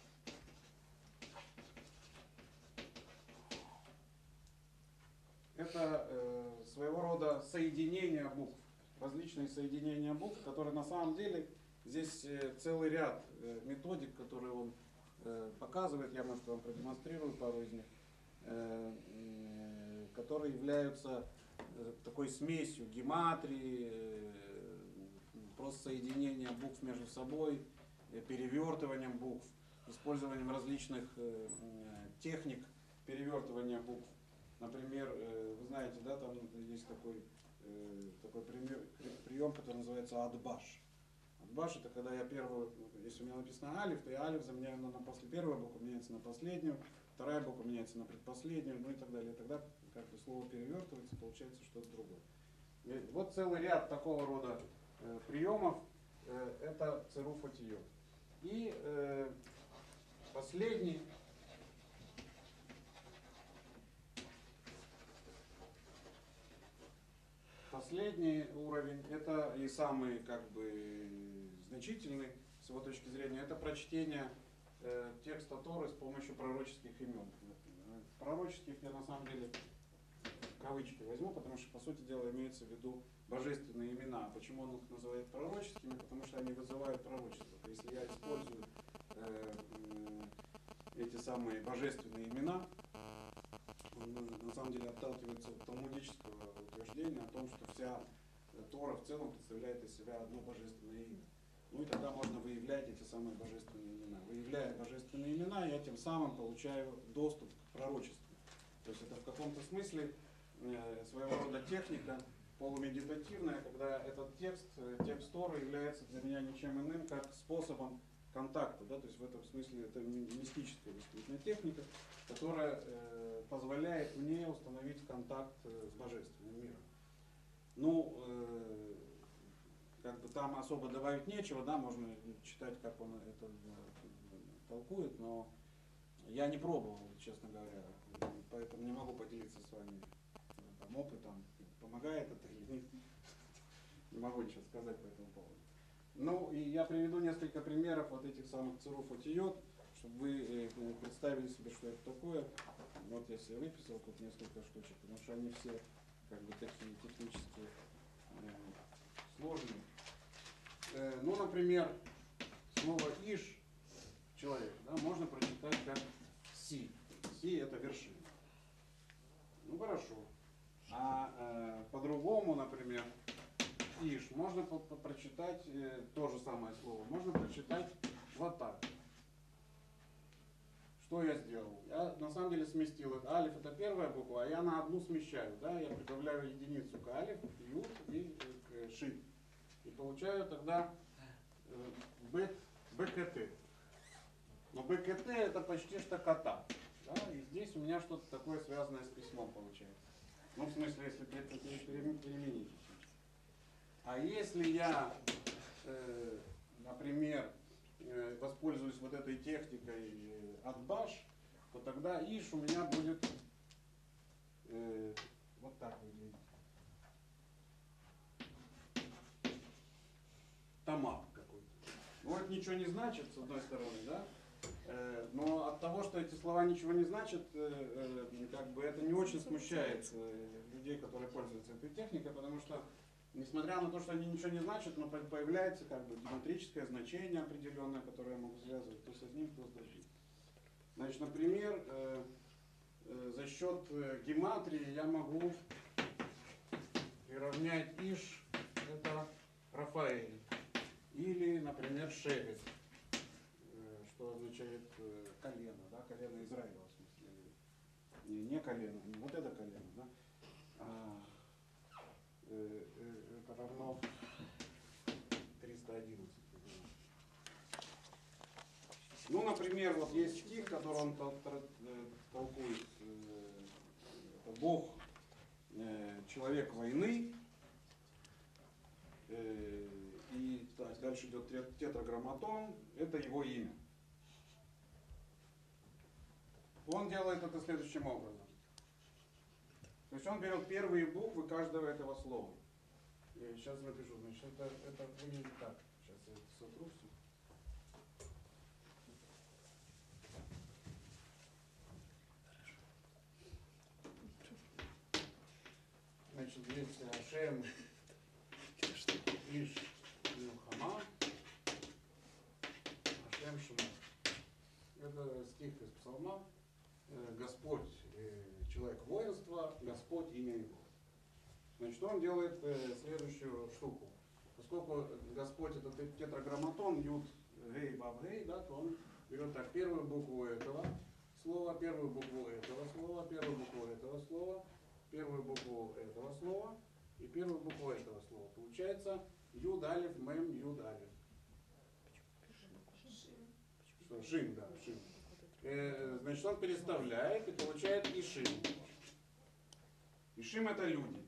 Это э, своего рода соединение букв, различные соединения букв, которые на самом деле здесь э, целый ряд э, методик, которые он э, показывает, я, может, вам продемонстрирую пару из них, э, э, которые являются э, такой смесью гематрии, э, просто соединения букв между собой, э, перевертыванием букв, использованием различных э, э, техник перевертывания букв. Например, вы знаете, да, там есть такой, такой прием, который называется адбаш. Адбаш это когда я первую, если у меня написано алиф, то я алиф заменяю на, на после первой буквы, меняется на последнюю, вторая буква меняется на предпоследнюю, ну и так далее. И тогда как бы слово перевертывается, получается что-то другое. И вот целый ряд такого рода э, приемов, э, это цируф атиот. И э, последний. последний уровень, это и самый как бы значительный с его точки зрения, это прочтение э, текста Торы с помощью пророческих имен. Пророческих я на самом деле в кавычки возьму, потому что по сути дела имеется в виду божественные имена. Почему он их называет пророческими? Потому что они вызывают пророчество. Если я использую э, э, эти самые божественные имена, он на самом деле отталкивается от талмудического утверждения о том, что вся Тора в целом представляет из себя одно божественное имя. Ну и тогда можно выявлять эти самые божественные имена. Выявляя божественные имена, я тем самым получаю доступ к пророчеству. То есть это в каком-то смысле э, своего рода техника полумедитативная, когда этот текст, текст Торы является для меня ничем иным, как способом контакта. Да? То есть в этом смысле это мистическая действительно техника, которая э, позволяет мне установить контакт э, с божественным миром. Ну, э, как бы там особо добавить нечего, да, можно читать, как он это э, толкует, но я не пробовал, честно говоря, поэтому не могу поделиться с вами там, опытом, помогает это или нет. Не могу ничего сказать по этому поводу. Ну, и я приведу несколько примеров вот этих самых цируф отиот, чтобы вы э, представили себе, что это такое. Вот я себе выписал тут несколько штучек, потому что они все как бы такие технически э, сложные. Э, ну, например, слово иш, человек, да, можно прочитать как си. Си это вершина. Ну хорошо. А э, по-другому, например, иш можно по -по прочитать э, то же самое слово. Можно прочитать вот так. Что я сделал? Я на самом деле сместил это. Алиф это первая буква, а я на одну смещаю. Да? Я прибавляю единицу к алиф, ют и к ши. И получаю тогда э, б, БКТ. Но БКТ это почти что кота. Да? И здесь у меня что-то такое связанное с письмом получается. Ну, в смысле, если переменить. А если я, э, например, э, воспользуюсь вот этой техникой э, отбаш, то тогда иш у меня будет э, вот так выглядеть. Тамап какой-то. Ну, это ничего не значит, с одной стороны, да? Э, но от того, что эти слова ничего не значат, э, э, как бы это не очень смущает э, людей, которые пользуются этой техникой, потому что несмотря на то, что они ничего не значат, но появляется как бы геометрическое значение определенное, которое я могу связывать то с одним, то с другим. Значит, например, э, э, за счет э, гематрии я могу приравнять иш, это Рафаэль, или, например, шевель, э, что означает э, колено, да, колено Израиля, в смысле, не, не колено, не вот это колено, да, а, это равно триста одиннадцать. Ну, например, вот есть стих, который он толкует. Это Бог, человек войны. И так, дальше идет тетраграмматон. Это его имя. Он делает это следующим образом. То есть он берет первые буквы каждого этого слова. Я сейчас напишу, значит, это, это выглядит так. Сейчас я это сотру все. Значит, здесь Ашем, Иш, Милхама, Ашем Шма. Это стих из Псалма. Господь человек воинства, Господь имя его. Значит, он делает э, следующую штуку. Поскольку Господь это тетраграмматон, Юд, Гей, Бав, Гей, да, то он берет так первую букву этого слова, первую букву этого слова, первую букву этого слова, первую букву этого слова и первую букву этого слова. Получается Юд, Алиф, Мем, Юд, Алиф. Что, Шин, да, Шин. Э, значит, он переставляет и получает Ишим. Ишим это люди.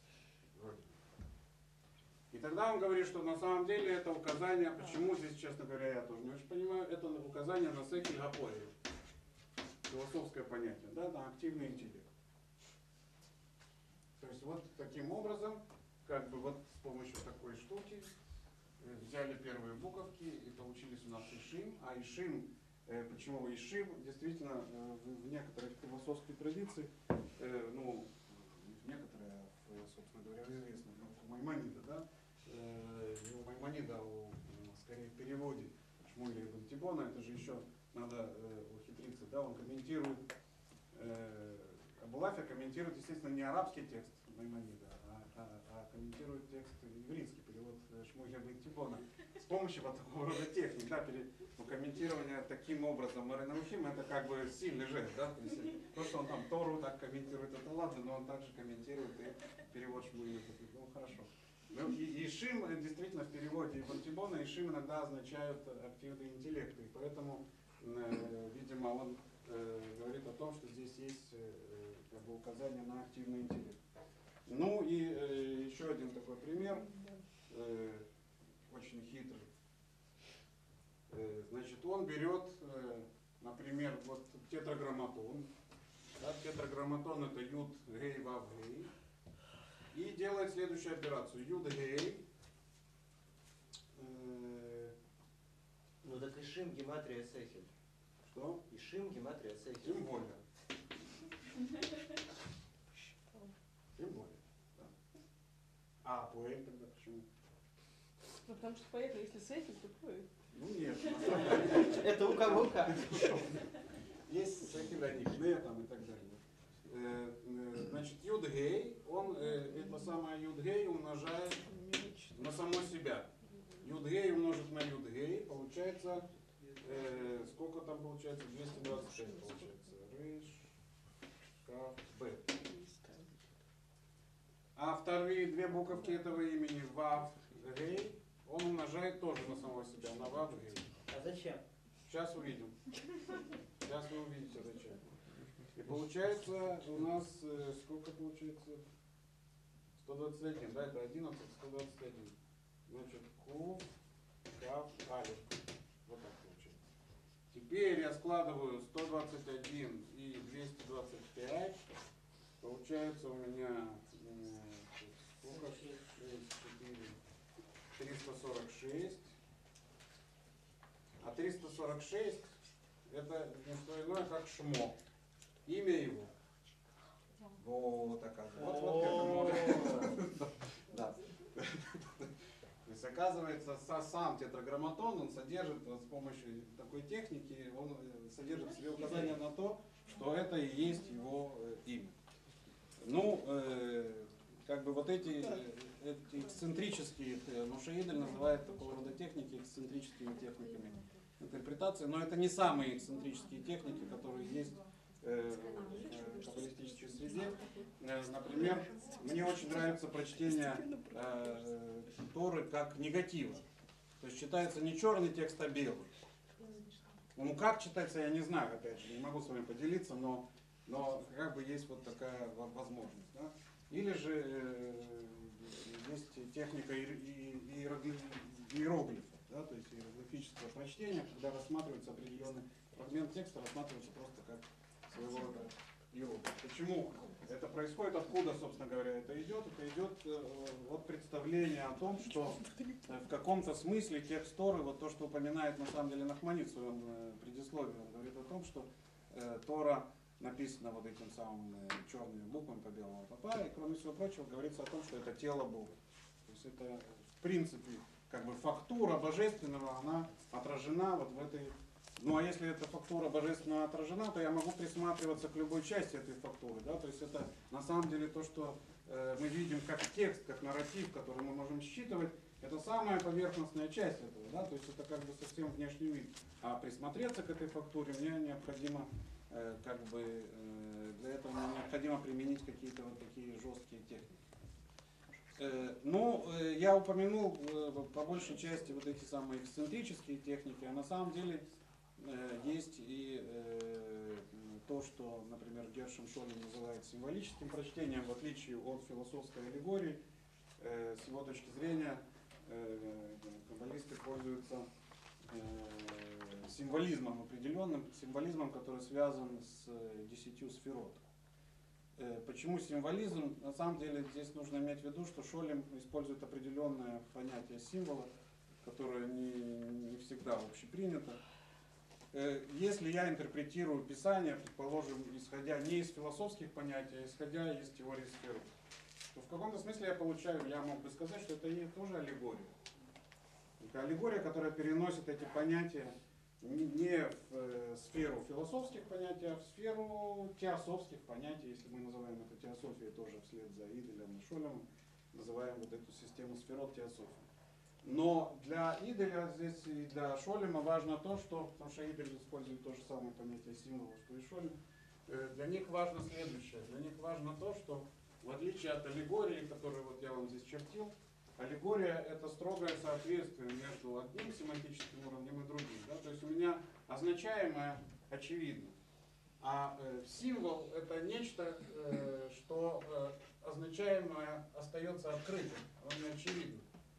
И тогда он говорит, что на самом деле это указание, почему здесь, честно говоря, я тоже не очень понимаю, это указание на секель гапори. Философское понятие, да, на активный интеллект. То есть вот таким образом как бы вот с помощью такой штуки э, взяли первые буковки и получились у нас Ишим. А Ишим, э, почему Ишим? Действительно, э, в, в некоторой философской традиции, э, ну, не в некоторой, а в, собственно говоря, в известной, ну, у Маймонида, да, э, не у Маймонида, а у, скорее в переводе Шмуэля ибн Тибона, это же еще надо э, ухитриться, да, он комментирует, э, Абулафия комментирует, естественно, не арабский текст Маймонида, а, а, а комментирует текст еврейский, перевод Шмуэля ибн Тибона, с помощью вот такого рода техник, да, пере, ну, комментирование таким образом Морей Нерухим, это как бы сильный жест, да, то есть то, что он там Тору так комментирует, это ладно, но он также комментирует и перевод Шмуэля, ну, хорошо. Ну, и Ишим, действительно, в переводе Ибн Тибона, Ишим иногда означают активный интеллект, и поэтому, э, видимо, он э, говорит о том, что здесь есть э, как бы указание на активный интеллект. Ну и э, еще один такой пример, э, очень хитрый. Э, значит, он берет, э, например, вот тетраграмматон, да, тетраграмматон это юд, гей, вав, гей. И делает следующую операцию. Юд гей. Э, Ну так Ишим гематрия сехель. что? Ишим гематрия сехель. Тем более. Тем более. Да. А поэль тогда почему? Ну, потому что поэт, если сейфель, то поэт. Ну нет, на самом деле. Это у кого как? Есть всякие никне там и так далее. Э, э, Значит, юд гей, он э, это самое юд гей умножает на само себя. Юд гей умножить на юд гей, получается, э, сколько там получается? двести двадцать шесть получается. Рейш, кав, б. А вторые две буковки этого имени вав, гей, он умножает тоже на самого себя, на вав, гей. А зачем? Сейчас увидим. Сейчас вы увидите зачем. И получается у нас, э, сколько получается? сто двадцать один, да, это одиннадцать, сто двадцать один. Значит, ку, кав, алиф. Вот так получается. Теперь я складываю сто двадцать один и двести двадцать пять. Получается у меня э, сколько? шесть, четыре, триста сорок шесть. А триста сорок шесть это не что иное, как шмо. Имя его. Вот, оказывается. Вот, вот к этому. Да. То есть, оказывается, сам тетраграмматон, он содержит вот, с помощью такой техники, он содержит в себе указание на то, что это и есть его э, имя. Ну, э, как бы вот эти, э, эти эксцентрические, э, Мушаидель называет такого рода техники эксцентрическими техниками интерпретации, но это не самые эксцентрические техники, которые есть э, в каббалистической среде. Э, например, мне очень нравится прочтение э, Торы как негатива. То есть читается не черный текст, а белый. Ну как читается, я не знаю, опять же, не могу с вами поделиться, но, но как бы есть вот такая возможность. Да? Или же э, есть техника иероглифов, да, то есть иероглифического прочтения, когда рассматривается определенный фрагмент текста, рассматривается просто как своего рода иероглиф. Почему это происходит, откуда, собственно говоря, это идет? Это идет э, от представления о том, что э, в каком-то смысле текст Торы, вот то, что упоминает на самом деле Нахманит в своем э, предисловии, он говорит о том, что э, Тора написана вот этим самым э, черными буквами по белому папа, и кроме всего прочего говорится о том, что это тело Бога. То есть это в принципе как бы фактура божественного, она отражена вот в этой. Ну а если эта фактура божественного отражена, то я могу присматриваться к любой части этой фактуры. Да? То есть это на самом деле то, что э, мы видим как текст, как нарратив, который мы можем считывать, это самая поверхностная часть этого. Да? То есть это как бы совсем внешний вид. А присмотреться к этой фактуре мне необходимо, э, как бы, э, для этого мне необходимо применить какие-то вот такие жесткие техники. Э, ну, э, я упомянул э, по большей части вот эти самые эксцентрические техники, а на самом деле есть и э, то, что, например, Гершом Шолем называет символическим прочтением, в отличие от философской аллегории. Э, с его точки зрения э, каббалисты пользуются э, символизмом определенным, символизмом, который связан с десятью сферот. Э, Почему символизм? На самом деле здесь нужно иметь в виду, что Шолем использует определенное понятие символа, которое не, не всегда общепринято. Э, Если я интерпретирую Писание, предположим, исходя не из философских понятий, а исходя из теории сферы, то в каком-то смысле я получаю, я мог бы сказать, что это и тоже аллегория. Только аллегория, которая переносит эти понятия не не в э, сферу философских понятий, а в сферу теософских понятий, если мы называем это теософией, тоже вслед за Иделем и Шолемом, называем вот эту систему сферот теософией. Но для Иделя здесь и для Шолема важно то, что, потому что Идель использует то же самое понятие символов, что и Шолем, э, для них важно следующее. Для них важно то, что в отличие от аллегории, которую вот я вам здесь чертил, аллегория – это строгое соответствие между одним семантическим уровнем и другим. Да? То есть у меня означаемое очевидно, а э, символ – это нечто, э, что э, означаемое остается открытым, оно не очевидно.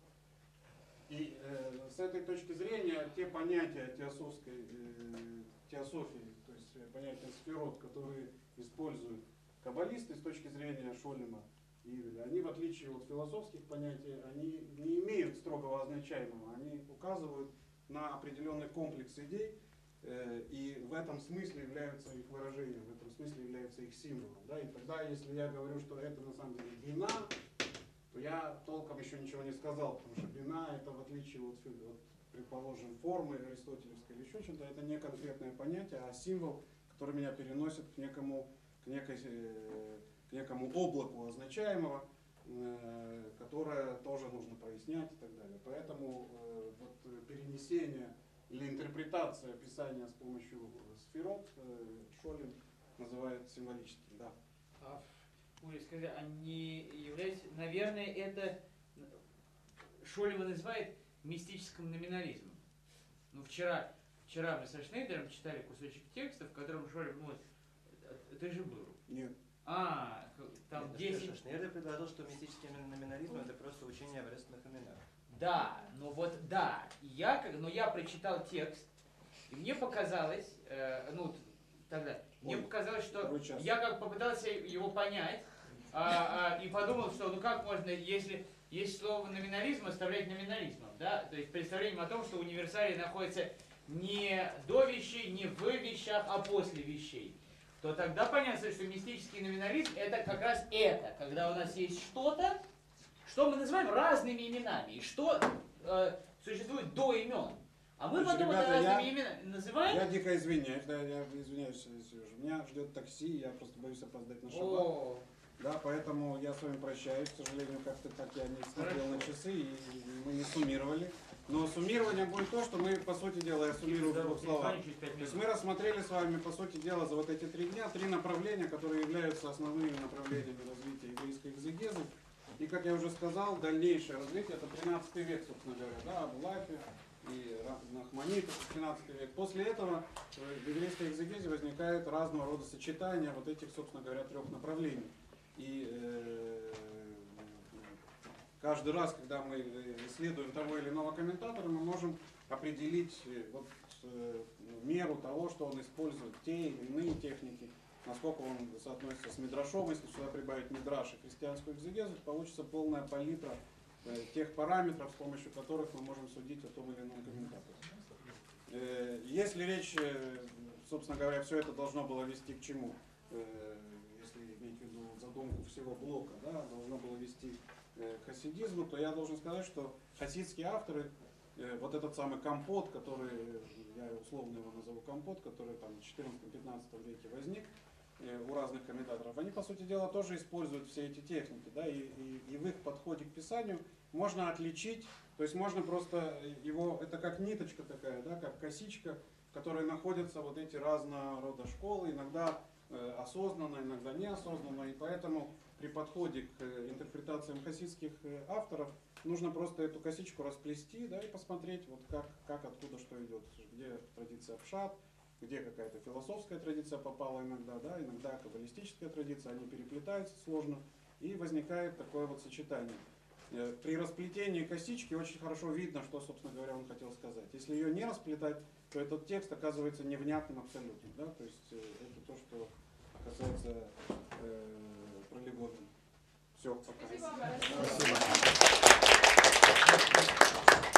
И э, с этой точки зрения те понятия теософской, э, теософии, то есть понятия сферот, которые используют каббалисты с точки зрения Шолема и Иделя, они, в отличие от философских понятий, они не имеют строгого означаемого, они указывают на определенный комплекс идей, э, и в этом смысле являются их выражением, в этом смысле являются их символом. Да? И тогда, если я говорю, что это на самом деле бина, то я толком еще ничего не сказал, потому что бина это, в отличие от, от предположим, формы аристотелевской или еще чем-то, это не конкретное понятие, а символ, который меня переносит к некому К, некой, к некому облаку означаемого, э, которое тоже нужно прояснять и так далее. Поэтому э, вот, перенесение или интерпретация Писания с помощью сферот э, Шолем называет символическим. Да. А, Уля, скажи, а не является, наверное, это Шолема называет мистическим номинализмом. Ну, вчера, вчера мы со Шнейдером читали кусочек текста, в котором Шолем, ну, ты же был? Нет. А, там Нет, десять... ну, Шнейдер предложил, что мистический номинализм это просто учение о божественных именах. Да, ну вот да, я, как- но я прочитал текст, и мне показалось, э, ну тогда, мне Ой, показалось, что второй час. я как попытался его понять, а, а, и подумал, что ну как можно, если есть слово номинализм, оставлять номинализмом, да, то есть представлением о том, что универсалии находится не до вещей, не в вещах, а после вещей, то тогда понятно, что мистический номинализм это как раз это, когда у нас есть что-то, что мы называем разными именами, и что э, существует до имен. А мы Значит, потом ребята, это разными я- именами называем. Я дико извиняюсь, да, я извиняюсь, Сережа. Меня ждет такси, я просто боюсь опоздать на шаббат. О, Да, поэтому я с вами прощаюсь. К сожалению, как-то так я не смотрел на часы, и мы не суммировали. Но суммирование будет то, что мы, по сути дела, я суммирую в двух словах. через пять То есть минут. мы рассмотрели с вами, по сути дела, за вот эти три дня три направления, которые являются основными направлениями развития еврейской экзегезы. И, как я уже сказал, дальнейшее развитие, это тринадцатый век, собственно говоря, да, Абу-Лайфи и Нахманит, это тринадцатый век. После этого в еврейской экзегезе возникают разного рода сочетания вот этих, собственно говоря, трех направлений. И э, каждый раз, когда мы исследуем того или иного комментатора, мы можем определить э, вот, э, меру того, что он использует, те или иные техники, насколько он соотносится с мидрашом. Если сюда прибавить мидраш и христианскую экзегезу, получится полная палитра э, тех параметров, с помощью которых мы можем судить о том или ином комментаторе. Э, если речь, э, собственно говоря, все это должно было вести к чему? Э, если иметь в виду задумку всего блока, да, должно было вести э, к хасидизму, то я должен сказать, что хасидские авторы, э, вот этот самый компот, который, я условно его назову компот, который там в четырнадцатом-пятнадцатом веке возник, у разных комментаторов, они, по сути дела, тоже используют все эти техники, да, и, и, и в их подходе к писанию можно отличить, то есть можно просто его, это как ниточка такая, да, как косичка, в которой находятся вот эти разного рода школы, иногда э, осознанно, иногда неосознанно, и поэтому при подходе к интерпретациям хасидских авторов нужно просто эту косичку расплести, да, и посмотреть, вот как, как откуда что идет, где традиция пшат, где какая-то философская традиция попала иногда, да, иногда каббалистическая традиция, они переплетаются сложно, и возникает такое вот сочетание. При расплетении косички очень хорошо видно, что, собственно говоря, он хотел сказать. Если ее не расплетать, то этот текст оказывается невнятным абсолютно, да, то есть это то, что касается э, пролеготом. Все, пока. Спасибо. Спасибо.